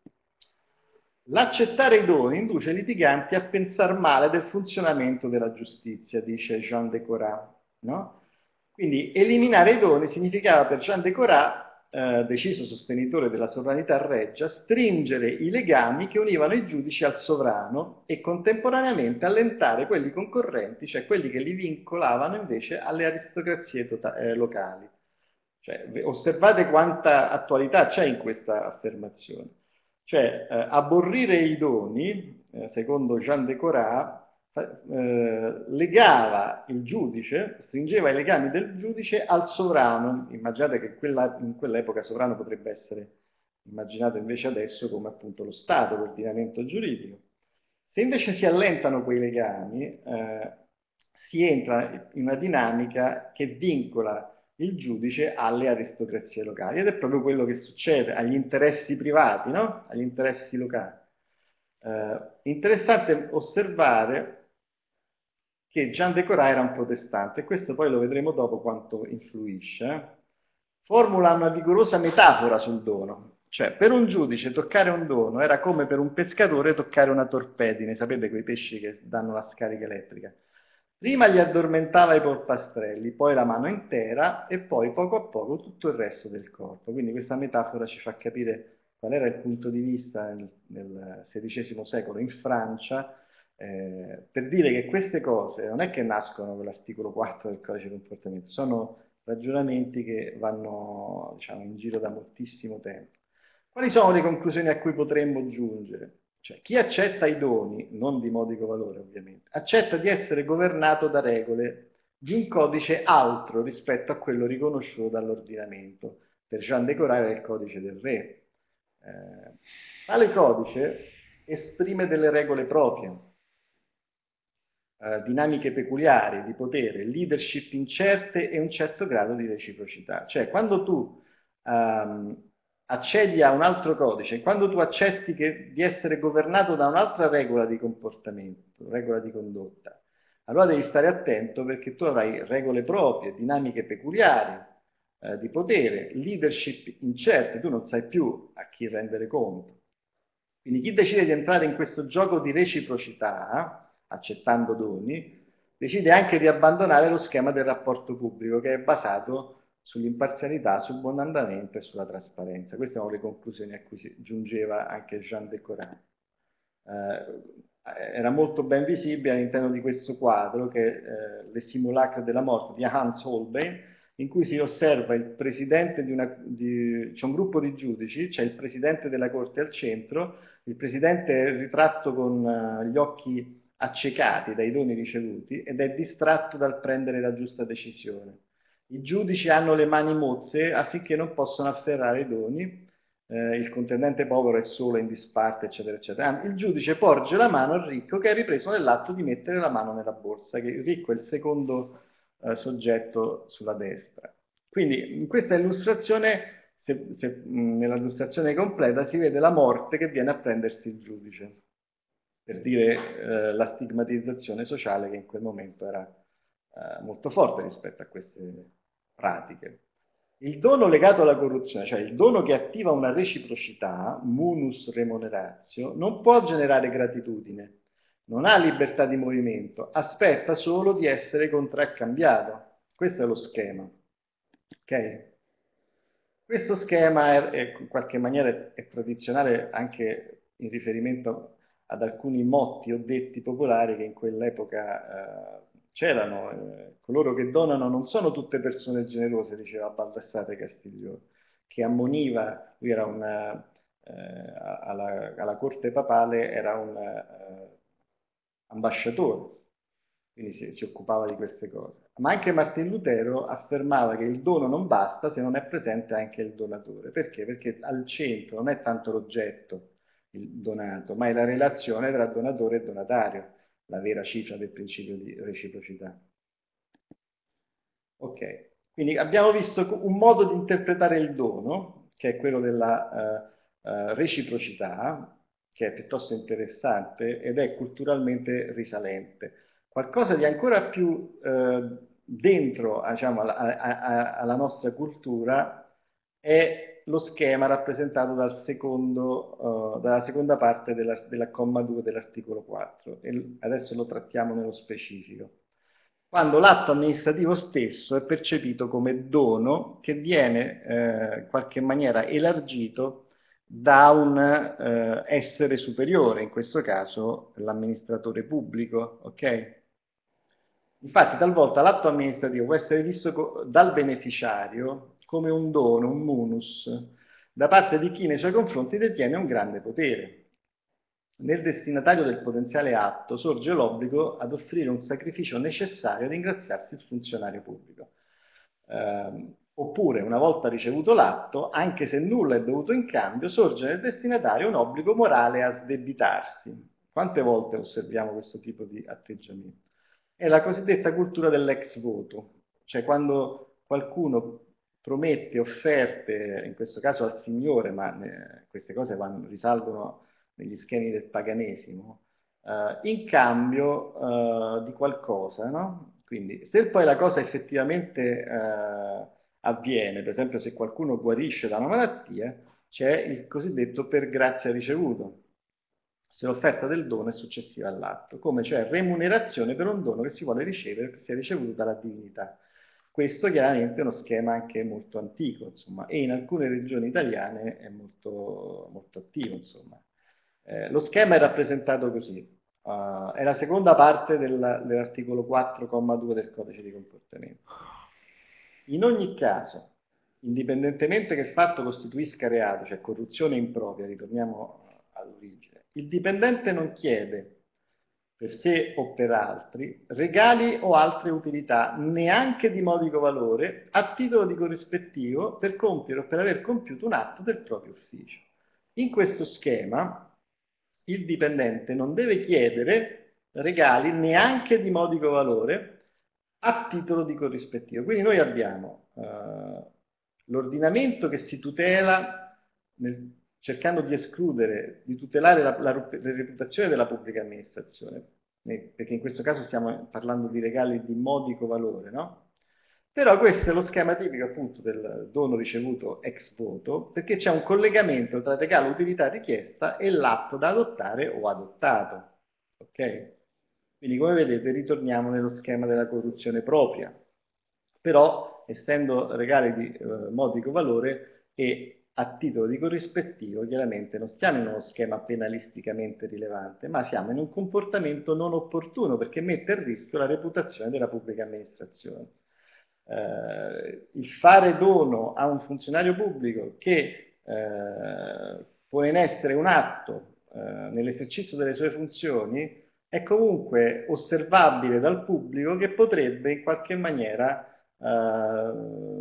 L'accettare i doni induce i litiganti a pensare male del funzionamento della giustizia, dice Jean de Corat. No? Quindi eliminare i doni significava per Jean de Corat, eh, deciso sostenitore della sovranità reggia, stringere i legami che univano i giudici al sovrano e contemporaneamente allentare quelli concorrenti, cioè quelli che li vincolavano invece alle aristocrazie tota- eh, locali. Cioè, osservate quanta attualità c'è in questa affermazione. Cioè, eh, aborrire i doni, eh, secondo Jean de Corat, eh, legava il giudice, stringeva i legami del giudice al sovrano. Immaginate che quella, in quell'epoca sovrano potrebbe essere immaginato invece adesso come appunto lo Stato, l'ordinamento giuridico. Se invece si allentano quei legami, eh, si entra in una dinamica che vincola il giudice alle aristocrazie locali ed è proprio quello che succede agli interessi privati, no? Agli interessi locali. Eh, interessante osservare che Jean de Corat era un protestante e questo poi lo vedremo dopo quanto influisce. Formula una vigorosa metafora sul dono, cioè per un giudice toccare un dono era come per un pescatore toccare una torpedine, sapete quei pesci che danno la scarica elettrica. Prima gli addormentava i polpastrelli, poi la mano intera e poi poco a poco tutto il resto del corpo. Quindi questa metafora ci fa capire qual era il punto di vista nel, nel sedicesimo secolo in Francia, eh, per dire che queste cose non è che nascono con l'articolo quattro del codice di comportamento, sono ragionamenti che vanno, diciamo, in giro da moltissimo tempo. Quali sono le conclusioni a cui potremmo giungere? Cioè, chi accetta i doni, non di modico valore ovviamente, accetta di essere governato da regole di un codice altro rispetto a quello riconosciuto dall'ordinamento. Per Jean de Corat era il codice del re. Eh, tale codice esprime delle regole proprie, eh, dinamiche peculiari di potere, leadership incerte e un certo grado di reciprocità. Cioè, quando tu ehm, accedi a un altro codice, quando tu accetti che, di essere governato da un'altra regola di comportamento, regola di condotta, allora devi stare attento perché tu avrai regole proprie, dinamiche peculiari eh, di potere, leadership incerte, tu non sai più a chi rendere conto. Quindi chi decide di entrare in questo gioco di reciprocità, accettando doni, decide anche di abbandonare lo schema del rapporto pubblico che è basato sull'imparzialità, sul buon andamento e sulla trasparenza. Queste sono le conclusioni a cui si giungeva anche Jean de Corat. Eh, era molto ben visibile all'interno di questo quadro che è eh, Le simulacre della morte di Hans Holbein, in cui si osserva il presidente di una... Di, c'è un gruppo di giudici, c'è il presidente della corte al centro, il presidente è ritratto con uh, gli occhi accecati dai doni ricevuti ed è distratto dal prendere la giusta decisione. I giudici hanno le mani mozze affinché non possano afferrare i doni, eh, il contendente povero è solo in disparte, eccetera, eccetera. Il giudice porge la mano al ricco che è ripreso nell'atto di mettere la mano nella borsa, che il ricco è il secondo eh, soggetto sulla destra. Quindi in questa illustrazione, se, se, nell'illustrazione completa, si vede la morte che viene a prendersi il giudice, per dire eh, la stigmatizzazione sociale che in quel momento era eh, molto forte rispetto a queste pratiche. Il dono legato alla corruzione, cioè il dono che attiva una reciprocità, munus remuneratio, non può generare gratitudine, non ha libertà di movimento, aspetta solo di essere contraccambiato. Questo è lo schema. Ok? Questo schema è, è, in qualche maniera è tradizionale anche in riferimento ad alcuni motti o detti popolari che in quell'epoca eh, c'erano. Eh, coloro che donano non sono tutte persone generose, diceva Baldassare Castiglione, che ammoniva, lui era una, eh, alla, alla corte papale, era un eh, ambasciatore, quindi si, si occupava di queste cose. Ma anche Martin Lutero affermava che il dono non basta se non è presente anche il donatore. Perché? Perché al centro non è tanto l'oggetto, il donato, ma è la relazione tra donatore e donatario, la vera cifra del principio di reciprocità. Ok, quindi abbiamo visto un modo di interpretare il dono, che è quello della uh, uh, reciprocità, che è piuttosto interessante ed è culturalmente risalente. Qualcosa di ancora più uh, dentro, diciamo, a, a, a, alla nostra cultura è lo schema rappresentato dal secondo, uh, dalla seconda parte della, della comma due dell'articolo quattro e adesso lo trattiamo nello specifico. Quando l'atto amministrativo stesso è percepito come dono che viene eh, in qualche maniera elargito da un eh, essere superiore, in questo caso l'amministratore pubblico, ok? Infatti talvolta l'atto amministrativo può essere visto dal beneficiario come un dono, un munus, da parte di chi nei suoi confronti detiene un grande potere. nel destinatario del potenziale atto sorge l'obbligo ad offrire un sacrificio necessario a ringraziarsi il funzionario pubblico. Eh, oppure, una volta ricevuto l'atto, anche se nulla è dovuto in cambio, sorge nel destinatario un obbligo morale a sdebitarsi. Quante volte osserviamo questo tipo di atteggiamento? È la cosiddetta cultura dell'ex voto, cioè quando qualcuno promette offerte, in questo caso al Signore, ma eh, queste cose vanno, risalgono negli schemi del paganesimo, eh, in cambio eh, di qualcosa, no? Quindi se poi la cosa effettivamente eh, avviene, per esempio se qualcuno guarisce da una malattia, c'è il cosiddetto per grazia ricevuto, se l'offerta del dono è successiva all'atto, come cioè remunerazione per un dono che si vuole ricevere, che sia ricevuto dalla divinità. Questo chiaramente è uno schema anche molto antico, insomma, e in alcune regioni italiane è molto, molto attivo, insomma. Eh, lo schema è rappresentato così. Uh, è la seconda parte del, dell'articolo quattro, comma due del codice di comportamento. In ogni caso, indipendentemente che il fatto costituisca reato, cioè corruzione impropria, ritorniamo all'origine, il dipendente non chiede per sé o per altri regali o altre utilità, neanche di modico valore, a titolo di corrispettivo per compiere o per aver compiuto un atto del proprio ufficio. In questo schema il dipendente non deve chiedere regali neanche di modico valore a titolo di corrispettivo. Quindi noi abbiamo eh, l'ordinamento che si tutela nel, cercando di escludere, di tutelare la, la, la reputazione della pubblica amministrazione, perché in questo caso stiamo parlando di regali di modico valore, no? Però questo è lo schema tipico appunto del dono ricevuto ex voto, perché c'è un collegamento tra regalo utilità richiesta e l'atto da adottare o adottato. Ok? Quindi come vedete ritorniamo nello schema della corruzione propria, però essendo regali di eh, modico valore e a titolo di corrispettivo chiaramente non stiamo in uno schema penalisticamente rilevante, ma siamo in un comportamento non opportuno perché mette a rischio la reputazione della pubblica amministrazione. Eh, il fare dono a un funzionario pubblico che eh, pone in essere un atto eh, nell'esercizio delle sue funzioni è comunque osservabile dal pubblico che potrebbe in qualche maniera eh,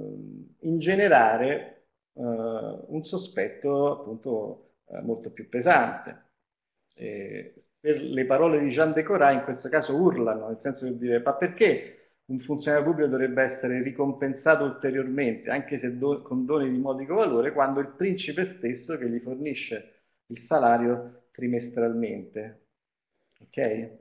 ingenerare eh, un sospetto appunto eh, molto più pesante. E per le parole di Jean de Corat in questo caso urlano, nel senso di dire ma perché un funzionario pubblico dovrebbe essere ricompensato ulteriormente, anche se do, con doni di modico valore, quando il principe stesso che gli fornisce il salario trimestralmente. Ok?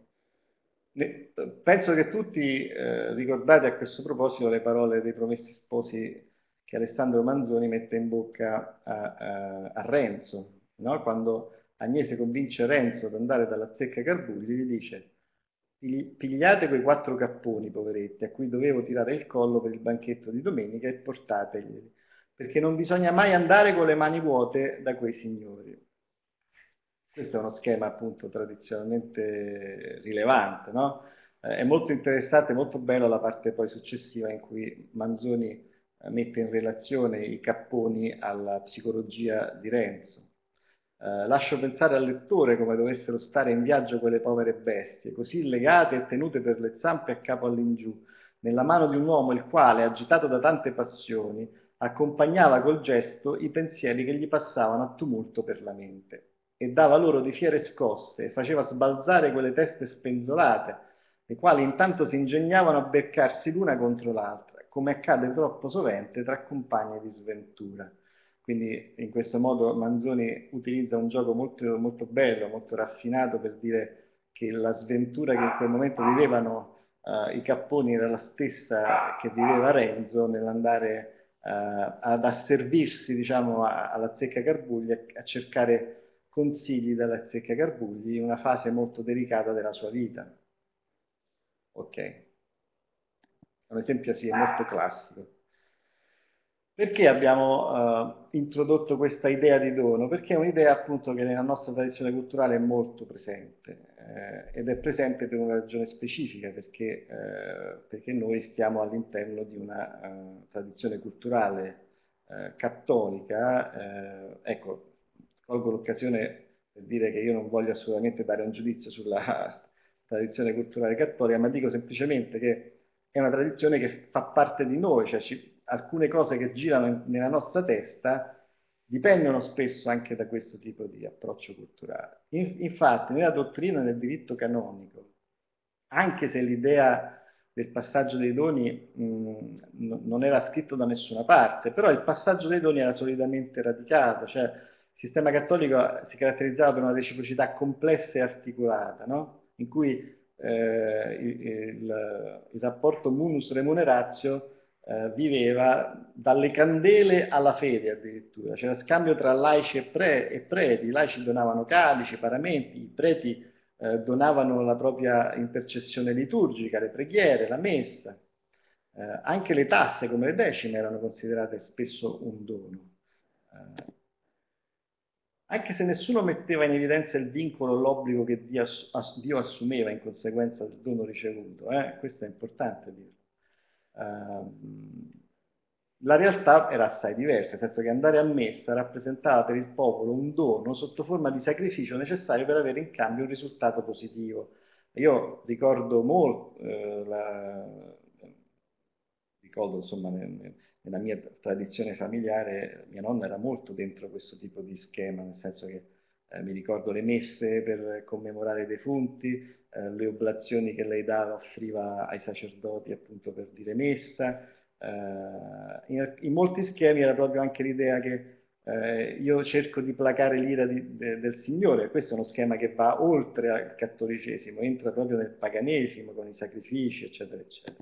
Penso che tutti eh, ricordate a questo proposito le parole dei Promessi Sposi che Alessandro Manzoni mette in bocca a, a, a Renzo, no? Quando Agnese convince Renzo ad andare dalla zecca Carbugli, gli dice pigliate quei quattro capponi, poveretti, a cui dovevo tirare il collo per il banchetto di domenica e portateglieli, perché non bisogna mai andare con le mani vuote da quei signori. Questo è uno schema appunto tradizionalmente rilevante, no? Eh, è molto interessante, molto bella la parte poi successiva in cui Manzoni eh, mette in relazione i capponi alla psicologia di Renzo. Eh, lascio pensare al lettore come dovessero stare in viaggio quelle povere bestie, così legate e tenute per le zampe a capo all'ingiù, nella mano di un uomo il quale, agitato da tante passioni, accompagnava col gesto i pensieri che gli passavano a tumulto per la mente e dava loro di fiere scosse e faceva sbalzare quelle teste spenzolate, le quali intanto si ingegnavano a beccarsi l'una contro l'altra, come accade troppo sovente tra compagni di sventura. Quindi in questo modo Manzoni utilizza un gioco molto, molto bello, molto raffinato per dire che la sventura che in quel momento vivevano uh, i capponi era la stessa che viveva Renzo nell'andare uh, ad asservirsi diciamo, a, alla zecca Carbugli, a, a cercare consigli dalla zecca Carbugli in una fase molto delicata della sua vita. Ok, un esempio sì, è molto classico. Perché abbiamo uh, introdotto questa idea di dono? Perché è un'idea appunto che nella nostra tradizione culturale è molto presente eh, ed è presente per una ragione specifica, perché, eh, perché noi stiamo all'interno di una uh, tradizione culturale uh, cattolica. Eh, ecco, colgo l'occasione per dire che io non voglio assolutamente dare un giudizio sulla tradizione culturale cattolica, ma dico semplicemente che è una tradizione che fa parte di noi, cioè ci, alcune cose che girano in, nella nostra testa dipendono spesso anche da questo tipo di approccio culturale. In, infatti, nella dottrina del diritto canonico, anche se l'idea del passaggio dei doni mh, non era scritto da nessuna parte, però il passaggio dei doni era solidamente radicato, cioè il sistema cattolico si caratterizzava per una reciprocità complessa e articolata, no? In cui eh, il, il, il rapporto munus remuneratio eh, viveva dalle candele alla fede addirittura, c'era scambio tra laici e, pre, e preti, i laici donavano calici, paramenti, i preti eh, donavano la propria intercessione liturgica, le preghiere, la messa. Eh, anche le tasse come le decime erano considerate spesso un dono. Eh, anche se nessuno metteva in evidenza il vincolo o l'obbligo che Dio, ass Dio, assumeva in conseguenza del dono ricevuto, eh? Questo è importante dirlo. Uh, la realtà era assai diversa, nel senso che andare a messa rappresentava per il popolo un dono sotto forma di sacrificio necessario per avere in cambio un risultato positivo. Io ricordo molto, eh, la, ricordo insomma nel, nella mia tradizione familiare, mia nonna era molto dentro questo tipo di schema, nel senso che eh, mi ricordo le messe per commemorare i defunti, eh, le oblazioni che lei dava, offriva ai sacerdoti appunto per dire messa. Eh, in, in molti schemi era proprio anche l'idea che eh, io cerco di placare l'ira di, de, del Signore. Questo è uno schema che va oltre al cattolicesimo, entra proprio nel paganesimo con i sacrifici, eccetera, eccetera.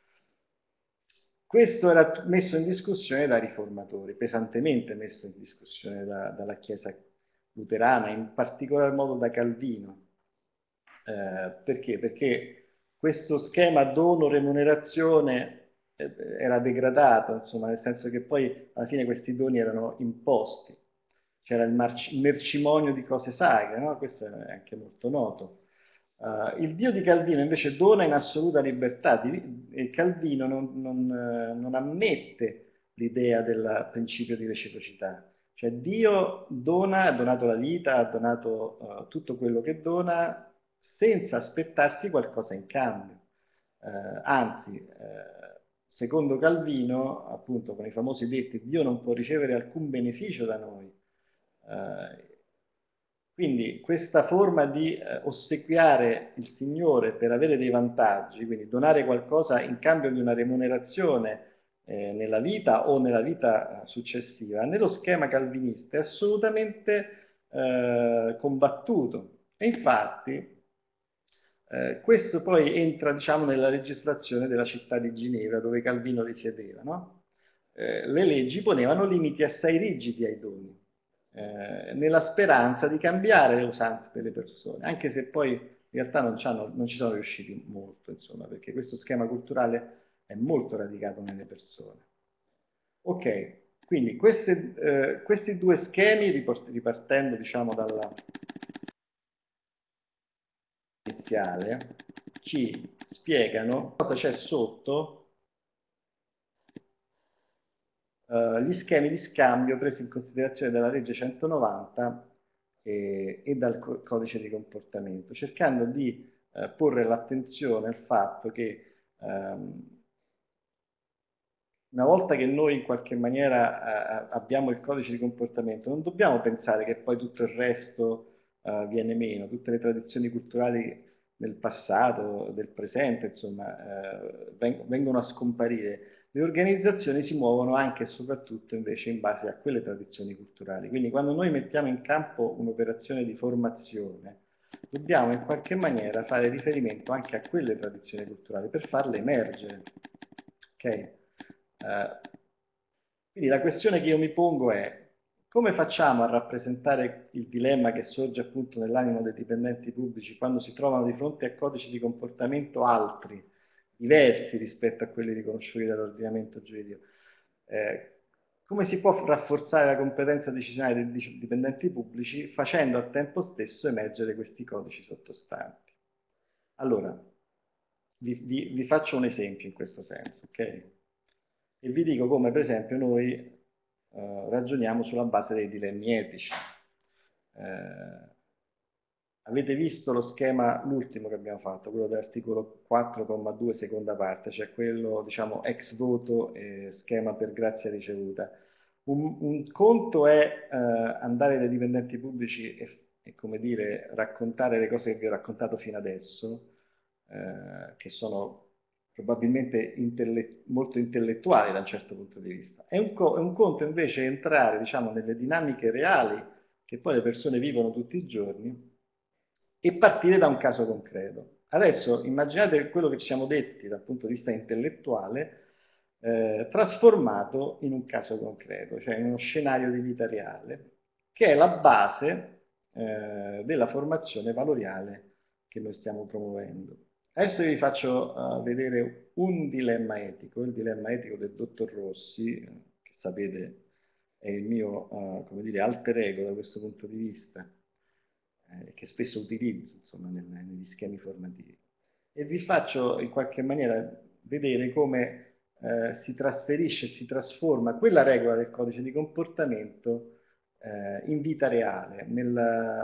Questo era messo in discussione dai riformatori, pesantemente messo in discussione da, dalla Chiesa luterana, in particolar modo da Calvino. Eh, perché? Perché questo schema dono-remunerazione eh, era degradato, insomma, nel senso che poi alla fine questi doni erano imposti. C'era il, il mercimonio di cose sacre, no? Questo è anche molto noto. Uh, il Dio di Calvino invece dona in assoluta libertà, e Calvino non, non, uh, non ammette l'idea del principio di reciprocità. Cioè Dio dona, ha donato la vita, ha donato uh, tutto quello che dona senza aspettarsi qualcosa in cambio. Uh, anzi, uh, secondo Calvino, appunto con i famosi detti, Dio non può ricevere alcun beneficio da noi. Uh, quindi questa forma di eh, ossequiare il Signore per avere dei vantaggi, quindi donare qualcosa in cambio di una remunerazione eh, nella vita o nella vita successiva, nello schema calvinista è assolutamente eh, combattuto. E infatti eh, questo poi entra, diciamo, nella legislazione della città di Ginevra, dove Calvino risiedeva, no? Eh, le leggi ponevano limiti assai rigidi ai doni. Eh, nella speranza di cambiare le usanze delle persone, anche se poi in realtà non, non ci sono riusciti molto, insomma, perché questo schema culturale è molto radicato nelle persone. Ok, quindi queste, eh, questi due schemi, ripartendo diciamo dalla iniziale, ci spiegano cosa c'è sotto uh, gli schemi di scambio presi in considerazione dalla legge centonovanta e, e dal co codice di comportamento, cercando di uh, porre l'attenzione al fatto che um, una volta che noi in qualche maniera uh, abbiamo il codice di comportamento, non dobbiamo pensare che poi tutto il resto uh, viene meno, tutte le tradizioni culturali del passato, del presente, insomma, uh, vengono a scomparire. Le organizzazioni si muovono anche e soprattutto invece in base a quelle tradizioni culturali. Quindi quando noi mettiamo in campo un'operazione di formazione, dobbiamo in qualche maniera fare riferimento anche a quelle tradizioni culturali per farle emergere. Ok? Uh, quindi la questione che io mi pongo è come facciamo a rappresentare il dilemma che sorge appunto nell'animo dei dipendenti pubblici quando si trovano di fronte a codici di comportamento altri, diversi rispetto a quelli riconosciuti dall'ordinamento giuridico? Eh, come si può rafforzare la competenza decisionale dei dipendenti pubblici facendo al tempo stesso emergere questi codici sottostanti? Allora, vi, vi, vi faccio un esempio in questo senso, ok? E vi dico come per esempio noi eh, ragioniamo sulla base dei dilemmi etici. Eh, avete visto lo schema, l'ultimo che abbiamo fatto, quello dell'articolo quattro comma due seconda parte, cioè quello, diciamo, ex voto e schema per grazia ricevuta. Un, un conto è eh, andare dai dipendenti pubblici e, e, come dire, raccontare le cose che vi ho raccontato fino adesso, eh, che sono probabilmente intelle molto intellettuali da un certo punto di vista. È un, co è un conto invece entrare, diciamo, nelle dinamiche reali che poi le persone vivono tutti i giorni e partire da un caso concreto. Adesso immaginate quello che ci siamo detti dal punto di vista intellettuale eh, trasformato in un caso concreto, cioè in uno scenario di vita reale, che è la base eh, della formazione valoriale che noi stiamo promuovendo. Adesso vi faccio uh, vedere un dilemma etico, il dilemma etico del dottor Rossi, che sapete è il mio, uh, come dire, alter ego da questo punto di vista, eh, che spesso utilizzo, insomma, nel, negli schemi formativi. E vi faccio in qualche maniera vedere come eh, si trasferisce, si trasforma quella regola del codice di comportamento eh, in vita reale, nel,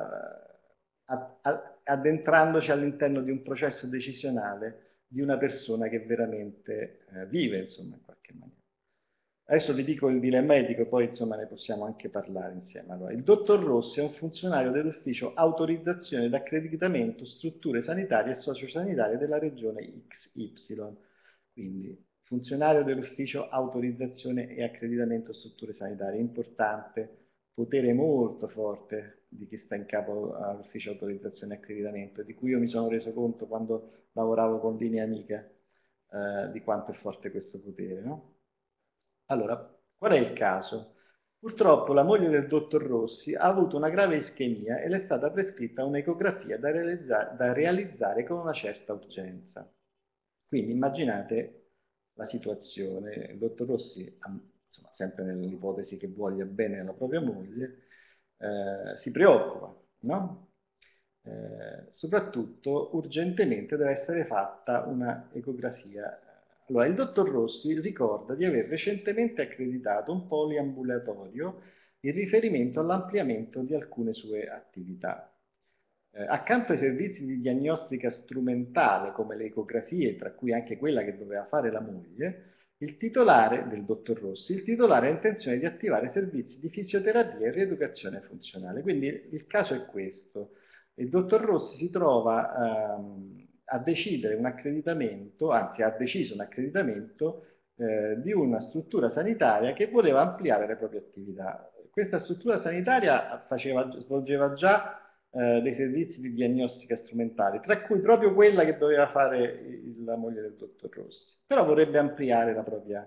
a, a, addentrandoci all'interno di un processo decisionale di una persona che veramente eh, vive, insomma, in qualche maniera. Adesso vi dico il dilemma etico, poi insomma ne possiamo anche parlare insieme. Allora, il dottor Rossi è un funzionario dell'ufficio autorizzazione ed accreditamento strutture sanitarie e sociosanitarie della regione X Y. Quindi funzionario dell'ufficio autorizzazione e accreditamento strutture sanitarie, importante, potere molto forte di chi sta in capo all'ufficio autorizzazione e accreditamento, di cui io mi sono reso conto quando lavoravo con Linea Amica, eh, di quanto è forte questo potere, no? Allora, qual è il caso? Purtroppo la moglie del dottor Rossi ha avuto una grave ischemia e le è stata prescritta un'ecografia da, realizza da realizzare con una certa urgenza. Quindi immaginate la situazione, il dottor Rossi, insomma, sempre nell'ipotesi che voglia bene alla propria moglie, eh, si preoccupa, no? Eh, soprattutto urgentemente deve essere fatta una ecografia. Allora, il dottor Rossi ricorda di aver recentemente accreditato un poliambulatorio in riferimento all'ampliamento di alcune sue attività. Eh, accanto ai servizi di diagnostica strumentale come le ecografie, tra cui anche quella che doveva fare la moglie, il titolare del dottor Rossi, il titolare ha intenzione di attivare servizi di fisioterapia e rieducazione funzionale. Quindi il caso è questo. Il dottor Rossi si trova ehm, a decidere un accreditamento, anzi ha deciso un accreditamento eh, di una struttura sanitaria che voleva ampliare le proprie attività. Questa struttura sanitaria faceva, svolgeva già eh, dei servizi di diagnostica strumentale, tra cui proprio quella che doveva fare il, la moglie del dottor Rossi, però vorrebbe ampliare la propria,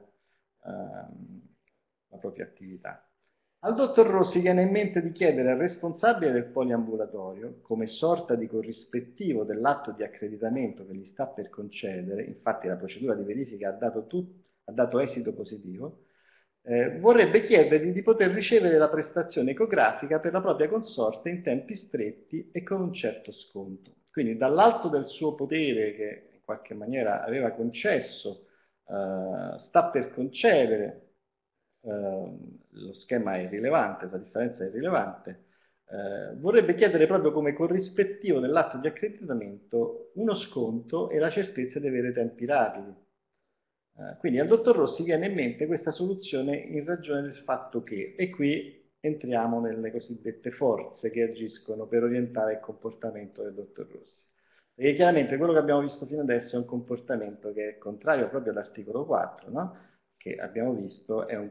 ehm, la propria attività. Al dottor Rossi viene in mente di chiedere al responsabile del poliambulatorio, come sorta di corrispettivo dell'atto di accreditamento che gli sta per concedere, infatti la procedura di verifica ha dato, tut, ha dato esito positivo, eh, vorrebbe chiedergli di poter ricevere la prestazione ecografica per la propria consorte in tempi stretti e con un certo sconto. Quindi dall'alto del suo potere che in qualche maniera aveva concesso, eh, sta per concedere, eh, lo schema è irrilevante, la differenza è irrilevante, eh, vorrebbe chiedere proprio come corrispettivo dell'atto di accreditamento uno sconto e la certezza di avere tempi rapidi. Eh, quindi al dottor Rossi viene in mente questa soluzione in ragione del fatto che, e qui entriamo nelle cosiddette forze che agiscono per orientare il comportamento del dottor Rossi. Perché chiaramente quello che abbiamo visto fino adesso è un comportamento che è contrario proprio all'articolo quattro, no? Che abbiamo visto è un,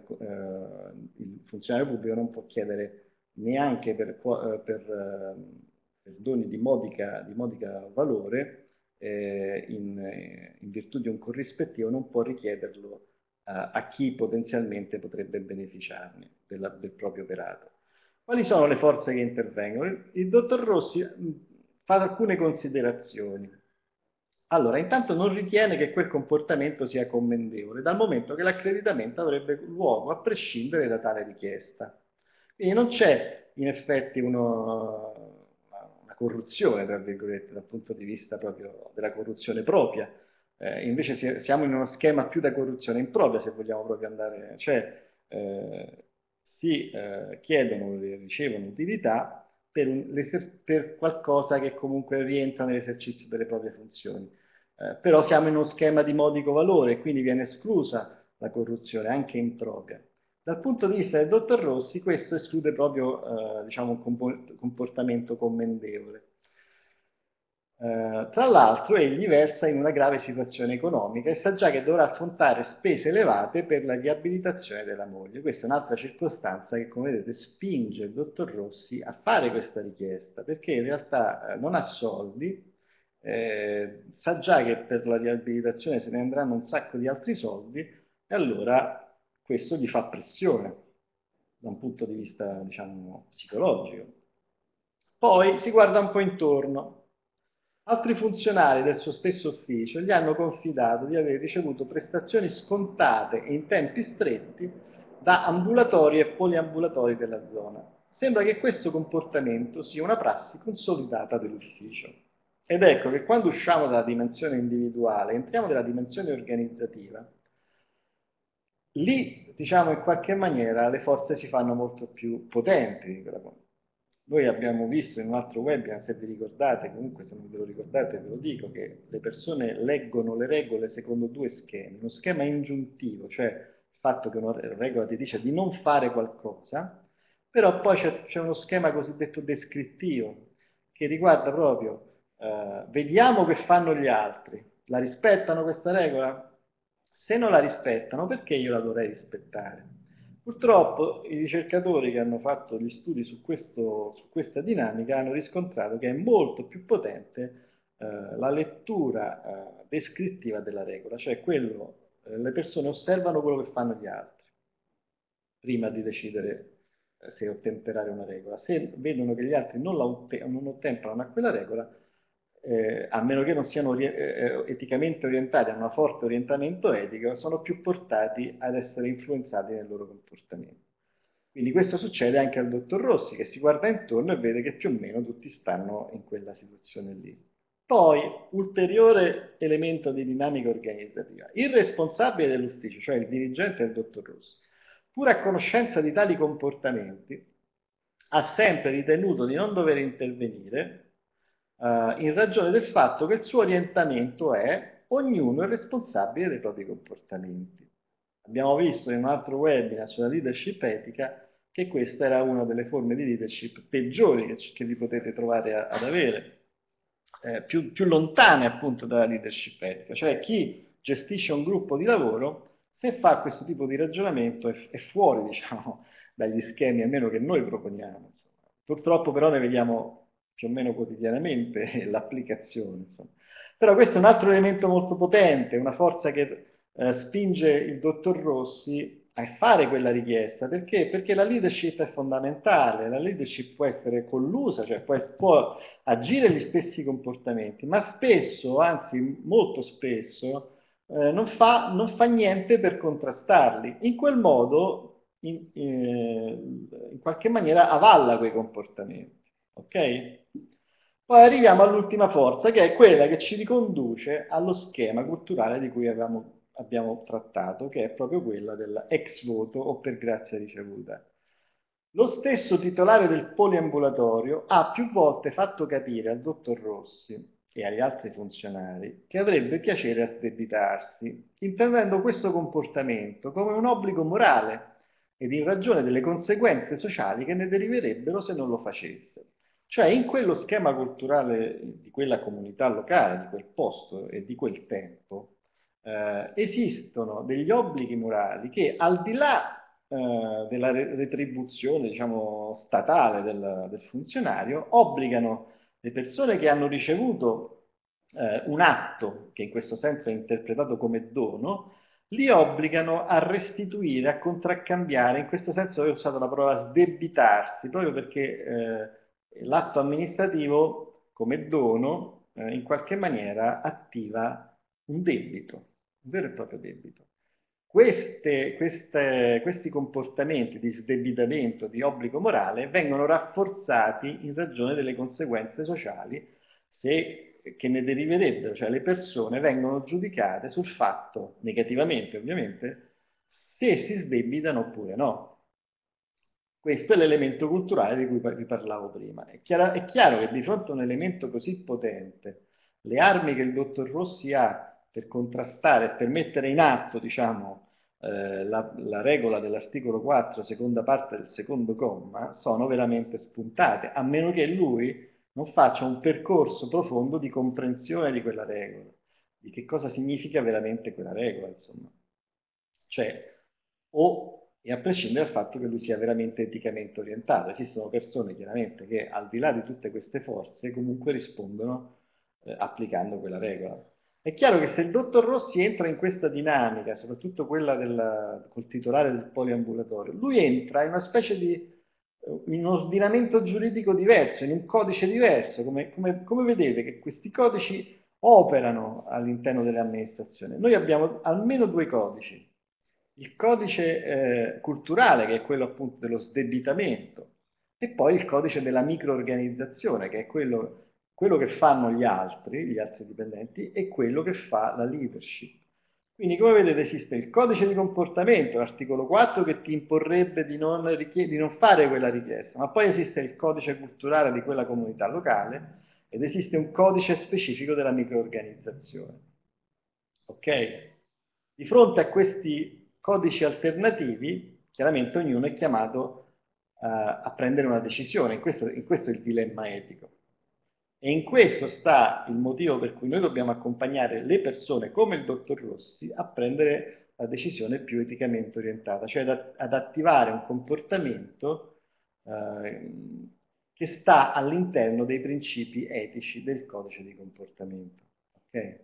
eh, il funzionario pubblico non può chiedere neanche per, eh, per, eh, per doni di modica, di modica valore eh, in, in virtù di un corrispettivo non può richiederlo eh, a chi potenzialmente potrebbe beneficiarne della, del proprio operato. Quali sono le forze che intervengono? Il, il dottor Rossi mh, fa alcune considerazioni. Allora, intanto non ritiene che quel comportamento sia commendevole, dal momento che l'accreditamento avrebbe luogo a prescindere da tale richiesta. Quindi non c'è in effetti uno, una corruzione, tra virgolette, dal punto di vista proprio della corruzione propria. Eh, invece siamo in uno schema più da corruzione impropria, se vogliamo proprio andare, cioè eh, si eh, chiedono e ricevono utilità per, un, per qualcosa che comunque rientra nell'esercizio delle proprie funzioni. Eh, però siamo in uno schema di modico valore, quindi viene esclusa la corruzione, anche impropria. Dal punto di vista del dottor Rossi, questo esclude proprio eh, diciamo, un comportamento commendevole. Eh, tra l'altro egli versa in una grave situazione economica e sa già che dovrà affrontare spese elevate per la riabilitazione della moglie. Questa è un'altra circostanza che, come vedete, spinge il dottor Rossi a fare questa richiesta, perché in realtà eh, non ha soldi, eh, sa già che per la riabilitazione se ne andranno un sacco di altri soldi e allora questo gli fa pressione da un punto di vista, diciamo, psicologico. Poi si guarda un po' intorno. Altri funzionari del suo stesso ufficio gli hanno confidato di aver ricevuto prestazioni scontate e in tempi stretti da ambulatori e poliambulatori della zona. Sembra che questo comportamento sia una prassi consolidata dell'ufficio. Ed ecco che quando usciamo dalla dimensione individuale, entriamo nella dimensione organizzativa, lì, diciamo, in qualche maniera le forze si fanno molto più potenti. Noi abbiamo visto in un altro webinar, se vi ricordate, comunque se non ve lo ricordate ve lo dico, che le persone leggono le regole secondo due schemi. Uno schema ingiuntivo, cioè il fatto che una regola ti dice di non fare qualcosa, però poi c'è uno schema cosiddetto descrittivo, che riguarda proprio, eh, vediamo che fanno gli altri, la rispettano questa regola? Se non la rispettano, perché io la dovrei rispettare? Purtroppo i ricercatori che hanno fatto gli studi su, questo, su questa dinamica hanno riscontrato che è molto più potente eh, la lettura eh, descrittiva della regola, cioè quello, eh, le persone osservano quello che fanno gli altri prima di decidere eh, se ottemperare una regola. Se vedono che gli altri non, la, non ottemperano a quella regola, eh, a meno che non siano ori eh, eticamente orientati, hanno un forte orientamento etico, sono più portati ad essere influenzati nel loro comportamento. Quindi questo succede anche al dottor Rossi, che si guarda intorno e vede che più o meno tutti stanno in quella situazione lì. Poi, ulteriore elemento di dinamica organizzativa. Il responsabile dell'ufficio, cioè il dirigente del dottor Rossi, pur a conoscenza di tali comportamenti, ha sempre ritenuto di non dover intervenire Uh, in ragione del fatto che il suo orientamento è ognuno è responsabile dei propri comportamenti. Abbiamo visto in un altro webinar sulla leadership etica che questa era una delle forme di leadership peggiori che, che vi potete trovare a, ad avere, eh, più, più lontane appunto dalla leadership etica, cioè chi gestisce un gruppo di lavoro, se fa questo tipo di ragionamento è, è fuori, diciamo, dagli schemi, almeno che noi proponiamo. Insomma. Purtroppo però ne vediamo più o meno quotidianamente l'applicazione. Però questo è un altro elemento molto potente, una forza che eh, spinge il dottor Rossi a fare quella richiesta. Perché? Perché la leadership è fondamentale, la leadership può essere collusa, cioè può, può agire gli stessi comportamenti, ma spesso, anzi molto spesso, eh, non, fa, non fa niente per contrastarli. In quel modo, in, eh, in qualche maniera, avalla quei comportamenti. Ok? Poi arriviamo all'ultima forza, che è quella che ci riconduce allo schema culturale di cui avevamo, abbiamo trattato, che è proprio quella della ex voto o per grazia ricevuta. Lo stesso titolare del poliambulatorio ha più volte fatto capire al dottor Rossi e agli altri funzionari che avrebbe piacere a sdebitarsi, intendendo questo comportamento come un obbligo morale ed in ragione delle conseguenze sociali che ne deriverebbero se non lo facesse. Cioè in quello schema culturale di quella comunità locale, di quel posto e di quel tempo, eh, esistono degli obblighi morali che al di là eh, della retribuzione, diciamo, statale del, del funzionario, obbligano le persone che hanno ricevuto eh, un atto, che in questo senso è interpretato come dono, li obbligano a restituire, a contraccambiare, in questo senso ho usato la parola sdebitarsi, proprio perché eh, l'atto amministrativo come dono eh, in qualche maniera attiva un debito, un vero e proprio debito. Queste, queste, questi comportamenti di sdebitamento, di obbligo morale, vengono rafforzati in ragione delle conseguenze sociali se, che ne deriverebbero, cioè le persone vengono giudicate sul fatto, negativamente ovviamente, se si sdebitano oppure no. Questo è l'elemento culturale di cui vi parlavo prima. È chiaro, è chiaro che di fronte a un elemento così potente, le armi che il dottor Rossi ha per contrastare e per mettere in atto, diciamo, eh, la, la regola dell'articolo quattro, seconda parte del secondo comma, sono veramente spuntate, a meno che lui non faccia un percorso profondo di comprensione di quella regola, di che cosa significa veramente quella regola, insomma. Cioè, o e a prescindere dal fatto che lui sia veramente eticamente orientato. Esistono persone chiaramente che al di là di tutte queste forze comunque rispondono eh, applicando quella regola. È chiaro che se il dottor Rossi entra in questa dinamica, soprattutto quella del, col titolare del poliambulatorio, lui entra in una specie di in un ordinamento giuridico diverso, in un codice diverso, come, come, come vedete che questi codici operano all'interno delle amministrazioni. Noi abbiamo almeno due codici. Il codice eh, culturale, che è quello appunto dello sdebitamento, e poi il codice della microorganizzazione, che è quello, quello che fanno gli altri, gli altri dipendenti, e quello che fa la leadership. Quindi, come vedete, esiste il codice di comportamento, l'articolo quattro, che ti imporrebbe di non, di non fare quella richiesta, ma poi esiste il codice culturale di quella comunità locale ed esiste un codice specifico della microorganizzazione. Ok? Di fronte a questi codici alternativi, chiaramente ognuno è chiamato uh, a prendere una decisione, in questo, in questo è il dilemma etico. E in questo sta il motivo per cui noi dobbiamo accompagnare le persone, come il dottor Rossi, a prendere la decisione più eticamente orientata, cioè ad, ad attivare un comportamento eh, che sta all'interno dei principi etici del codice di comportamento. Okay?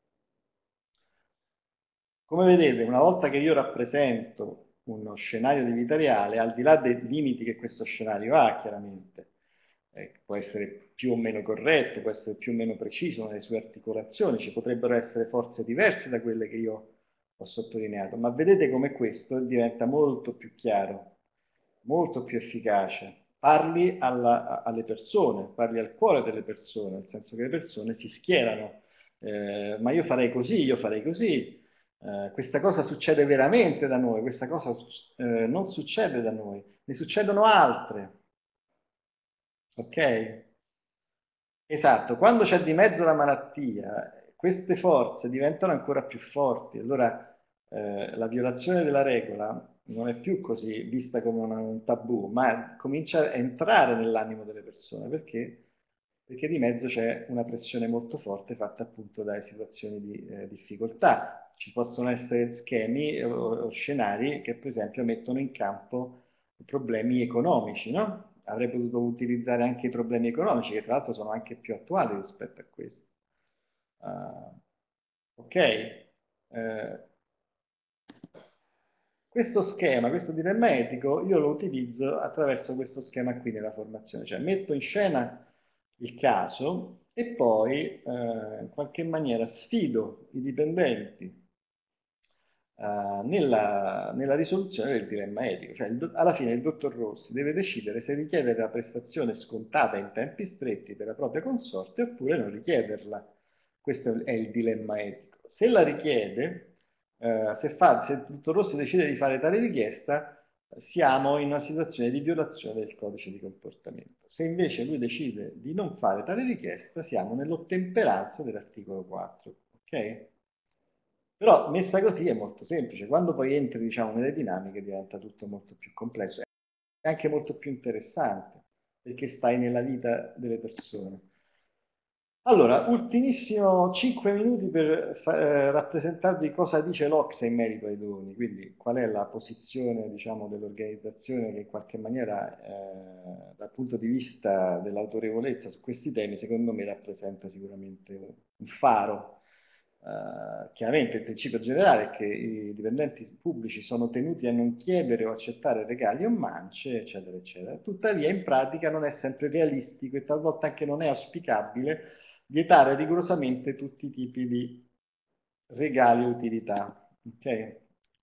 Come vedete, una volta che io rappresento uno scenario di vita reale, al di là dei limiti che questo scenario ha, chiaramente, eh, può essere più o meno corretto, può essere più o meno preciso nelle sue articolazioni, ci potrebbero essere forze diverse da quelle che io ho sottolineato, ma vedete come questo diventa molto più chiaro, molto più efficace. Parli alla, alle persone, parli al cuore delle persone, nel senso che le persone si schierano, eh, ma io farei così, io farei così, eh, questa cosa succede veramente da noi, questa cosa eh, non succede da noi, ne succedono altre. Ok? Esatto, quando c'è di mezzo la malattia, queste forze diventano ancora più forti. Allora eh, la violazione della regola non è più così vista come una, un tabù, ma comincia a entrare nell'animo delle persone. Perché? Perché di mezzo c'è una pressione molto forte fatta appunto dalle situazioni di eh, difficoltà. Ci possono essere schemi o, o scenari che per esempio mettono in campo problemi economici, no? Avrei potuto utilizzare anche i problemi economici, che tra l'altro sono anche più attuali rispetto a questo. Uh, ok? Uh, questo schema, questo dilemma etico, io lo utilizzo attraverso questo schema qui nella formazione, cioè metto in scena il caso e poi eh, in qualche maniera sfido i dipendenti Uh, nella, nella risoluzione del dilemma etico. Cioè, il, alla fine il dottor Rossi deve decidere se richiedere la prestazione scontata in tempi stretti per la propria consorte oppure non richiederla. Questo è il dilemma etico. Se la richiede, uh, se, fa, se il dottor Rossi decide di fare tale richiesta, siamo in una situazione di violazione del codice di comportamento. Se invece lui decide di non fare tale richiesta, siamo nell'ottemperanza dell'articolo quattro. Ok? Però messa così è molto semplice, quando poi entri diciamo, nelle dinamiche diventa tutto molto più complesso e anche molto più interessante, perché stai nella vita delle persone. Allora, ultimissimo cinque minuti per eh, rappresentarvi cosa dice l'O C S E in merito ai doni, quindi qual è la posizione diciamo, dell'organizzazione che in qualche maniera eh, dal punto di vista dell'autorevolezza su questi temi secondo me rappresenta sicuramente un faro. Uh, chiaramente il principio generale è che i dipendenti pubblici sono tenuti a non chiedere o accettare regali o mance, eccetera, eccetera. Tuttavia, in pratica non è sempre realistico e talvolta anche non è auspicabile vietare rigorosamente tutti i tipi di regali e utilità. Okay?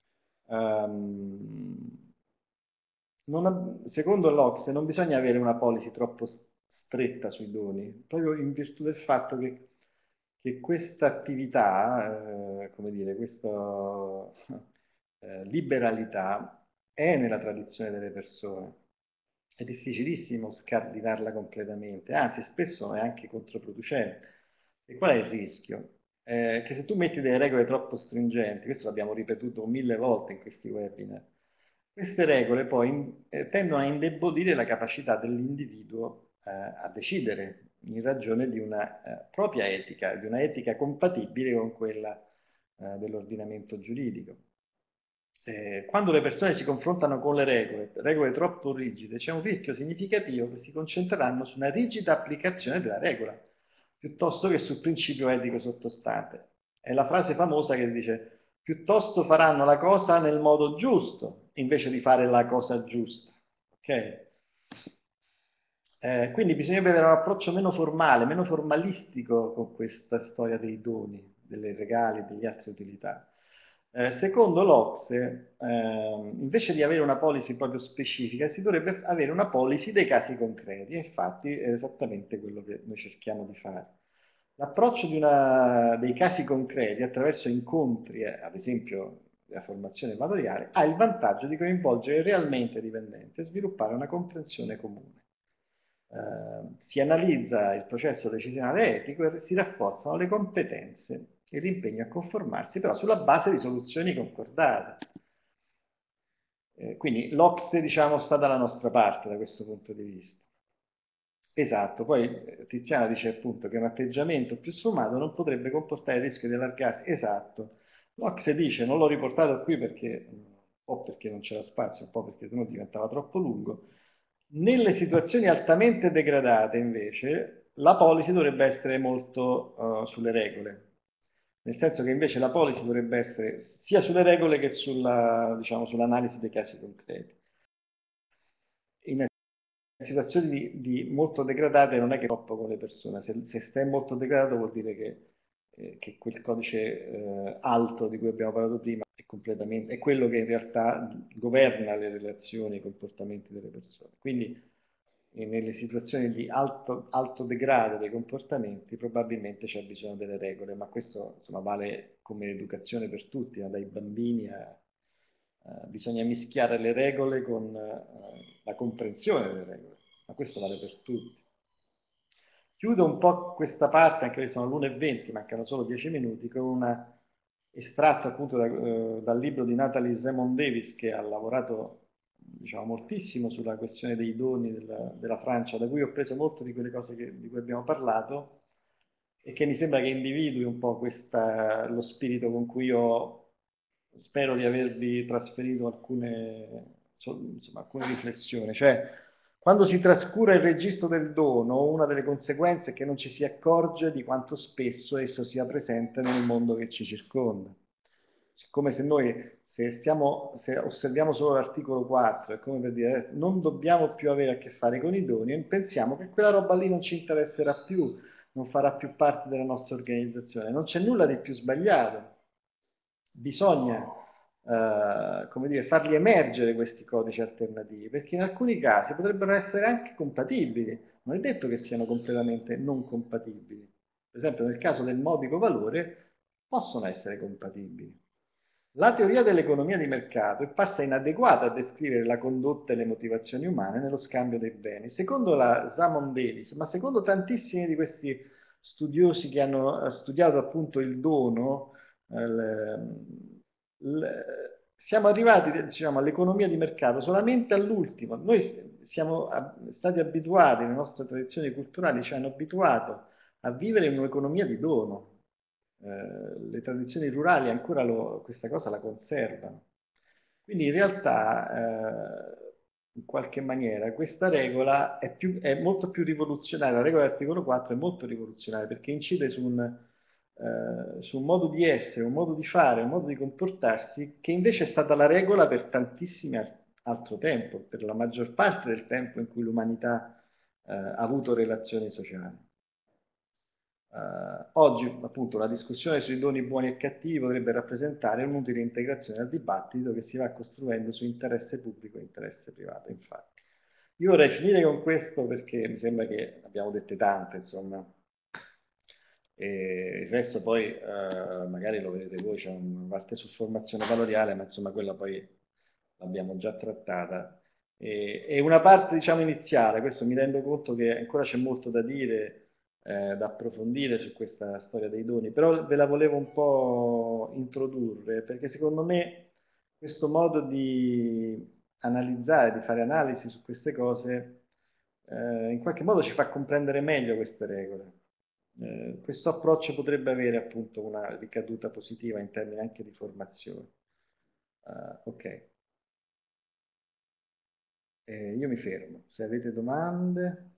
Um, non, secondo l'O C S E non bisogna avere una policy troppo stretta sui doni, proprio in virtù del fatto che, che questa attività, eh, come dire, questa eh, liberalità è nella tradizione delle persone. è difficilissimo scardinarla completamente, anzi spesso è anche controproducente. E qual è il rischio? Eh, che se tu metti delle regole troppo stringenti, questo l'abbiamo ripetuto mille volte in questi webinar, queste regole poi in- eh, tendono a indebolire la capacità dell'individuo eh, a decidere in ragione di una eh, propria etica, di una etica compatibile con quella eh, dell'ordinamento giuridico. Eh, quando le persone si confrontano con le regole, regole troppo rigide, c'è un rischio significativo che si concentreranno su una rigida applicazione della regola, piuttosto che sul principio etico sottostante. È la frase famosa che dice, piuttosto faranno la cosa nel modo giusto, invece di fare la cosa giusta. Ok? Eh, quindi bisognerebbe avere un approccio meno formale, meno formalistico con questa storia dei doni, dei regali, degli atti utilità. Eh, secondo l'Ocse, eh, invece di avere una policy proprio specifica, si dovrebbe avere una policy dei casi concreti, e infatti è esattamente quello che noi cerchiamo di fare. L'approccio dei casi concreti attraverso incontri, eh, ad esempio la formazione valoriale, ha il vantaggio di coinvolgere realmente i dipendenti e sviluppare una comprensione comune. Eh, si analizza il processo decisionale etico e si rafforzano le competenze e l'impegno a conformarsi, però sulla base di soluzioni concordate. Eh, quindi l'Ocse, diciamo, sta dalla nostra parte da questo punto di vista. Esatto, poi eh, Tiziana dice appunto che un atteggiamento più sfumato non potrebbe comportare il rischio di allargarsi. Esatto. L'Ocse dice, non l'ho riportato qui perché, un po' perché non c'era spazio, un po' perché sennò diventava troppo lungo. Nelle situazioni altamente degradate, invece, la policy dovrebbe essere molto uh, sulle regole. Nel senso che invece la policy dovrebbe essere sia sulle regole che sulla, diciamo, sull'analisi dei casi concreti. In situazioni di, di molto degradate non è che troppo con le persone, se, se stai molto degradato vuol dire che, eh, che quel codice eh, alto di cui abbiamo parlato prima è completamente, è quello che in realtà governa le relazioni e i comportamenti delle persone. Quindi eh, nelle situazioni di alto, alto degrado dei comportamenti probabilmente c'è bisogno delle regole, ma questo insomma vale come educazione per tutti, no? Dai bambini a Uh, bisogna mischiare le regole con uh, la comprensione delle regole, ma questo vale per tutti. Chiudo un po' questa parte, anche se sono l'una e venti, mancano solo dieci minuti, con un estratto appunto da, uh, dal libro di Natalie Zemon Davis, che ha lavorato diciamo, moltissimo sulla questione dei doni della, della Francia, da cui ho preso molto di quelle cose che, di cui abbiamo parlato, e che mi sembra che individui un po' questa, lo spirito con cui io spero di avervi trasferito alcune, insomma, alcune riflessioni. Cioè, quando si trascura il registro del dono, una delle conseguenze è che non ci si accorge di quanto spesso esso sia presente nel mondo che ci circonda. Come se noi, se, stiamo, se osserviamo solo l'articolo quattro, è come per dire, eh, non dobbiamo più avere a che fare con i doni, e pensiamo che quella roba lì non ci interesserà più, non farà più parte della nostra organizzazione. Non c'è nulla di più sbagliato. Bisogna, eh, come dire, farli emergere questi codici alternativi, perché in alcuni casi potrebbero essere anche compatibili. Non è detto che siano completamente non compatibili. Per esempio, nel caso del modico valore, possono essere compatibili. La teoria dell'economia di mercato è parsa inadeguata a descrivere la condotta e le motivazioni umane nello scambio dei beni. Secondo la Zamon Davis, ma secondo tantissimi di questi studiosi che hanno studiato appunto il dono, siamo arrivati diciamo, all'economia di mercato solamente all'ultimo. Noi siamo stati abituati, le nostre tradizioni culturali ci hanno abituato a vivere in un'economia di dono. Eh, le tradizioni rurali ancora lo, questa cosa la conservano. Quindi in realtà, eh, in qualche maniera, questa regola è, più, è molto più rivoluzionaria. La regola dell'articolo quattro è molto rivoluzionaria perché incide su un, eh, su un modo di essere, un modo di fare, un modo di comportarsi che invece è stata la regola per tantissimo altro tempo, per la maggior parte del tempo in cui l'umanità eh, ha avuto relazioni sociali. Uh, oggi appunto la discussione sui doni buoni e cattivi potrebbe rappresentare un'utile integrazione al dibattito che si va costruendo su interesse pubblico e interesse privato, infatti. Io vorrei finire con questo perché mi sembra che abbiamo dette tante, insomma, e il resto poi uh, magari lo vedete voi, c'è una parte su formazione valoriale, ma insomma quella poi l'abbiamo già trattata. E, e una parte, diciamo, iniziale, questo mi rendo conto che ancora c'è molto da dire, eh, da approfondire su questa storia dei doni, però ve la volevo un po' introdurre, perché secondo me questo modo di analizzare, di fare analisi su queste cose, eh, in qualche modo ci fa comprendere meglio queste regole. Eh, questo approccio potrebbe avere appunto una ricaduta positiva in termini anche di formazione. Uh, ok. Eh, io mi fermo. Se avete domande.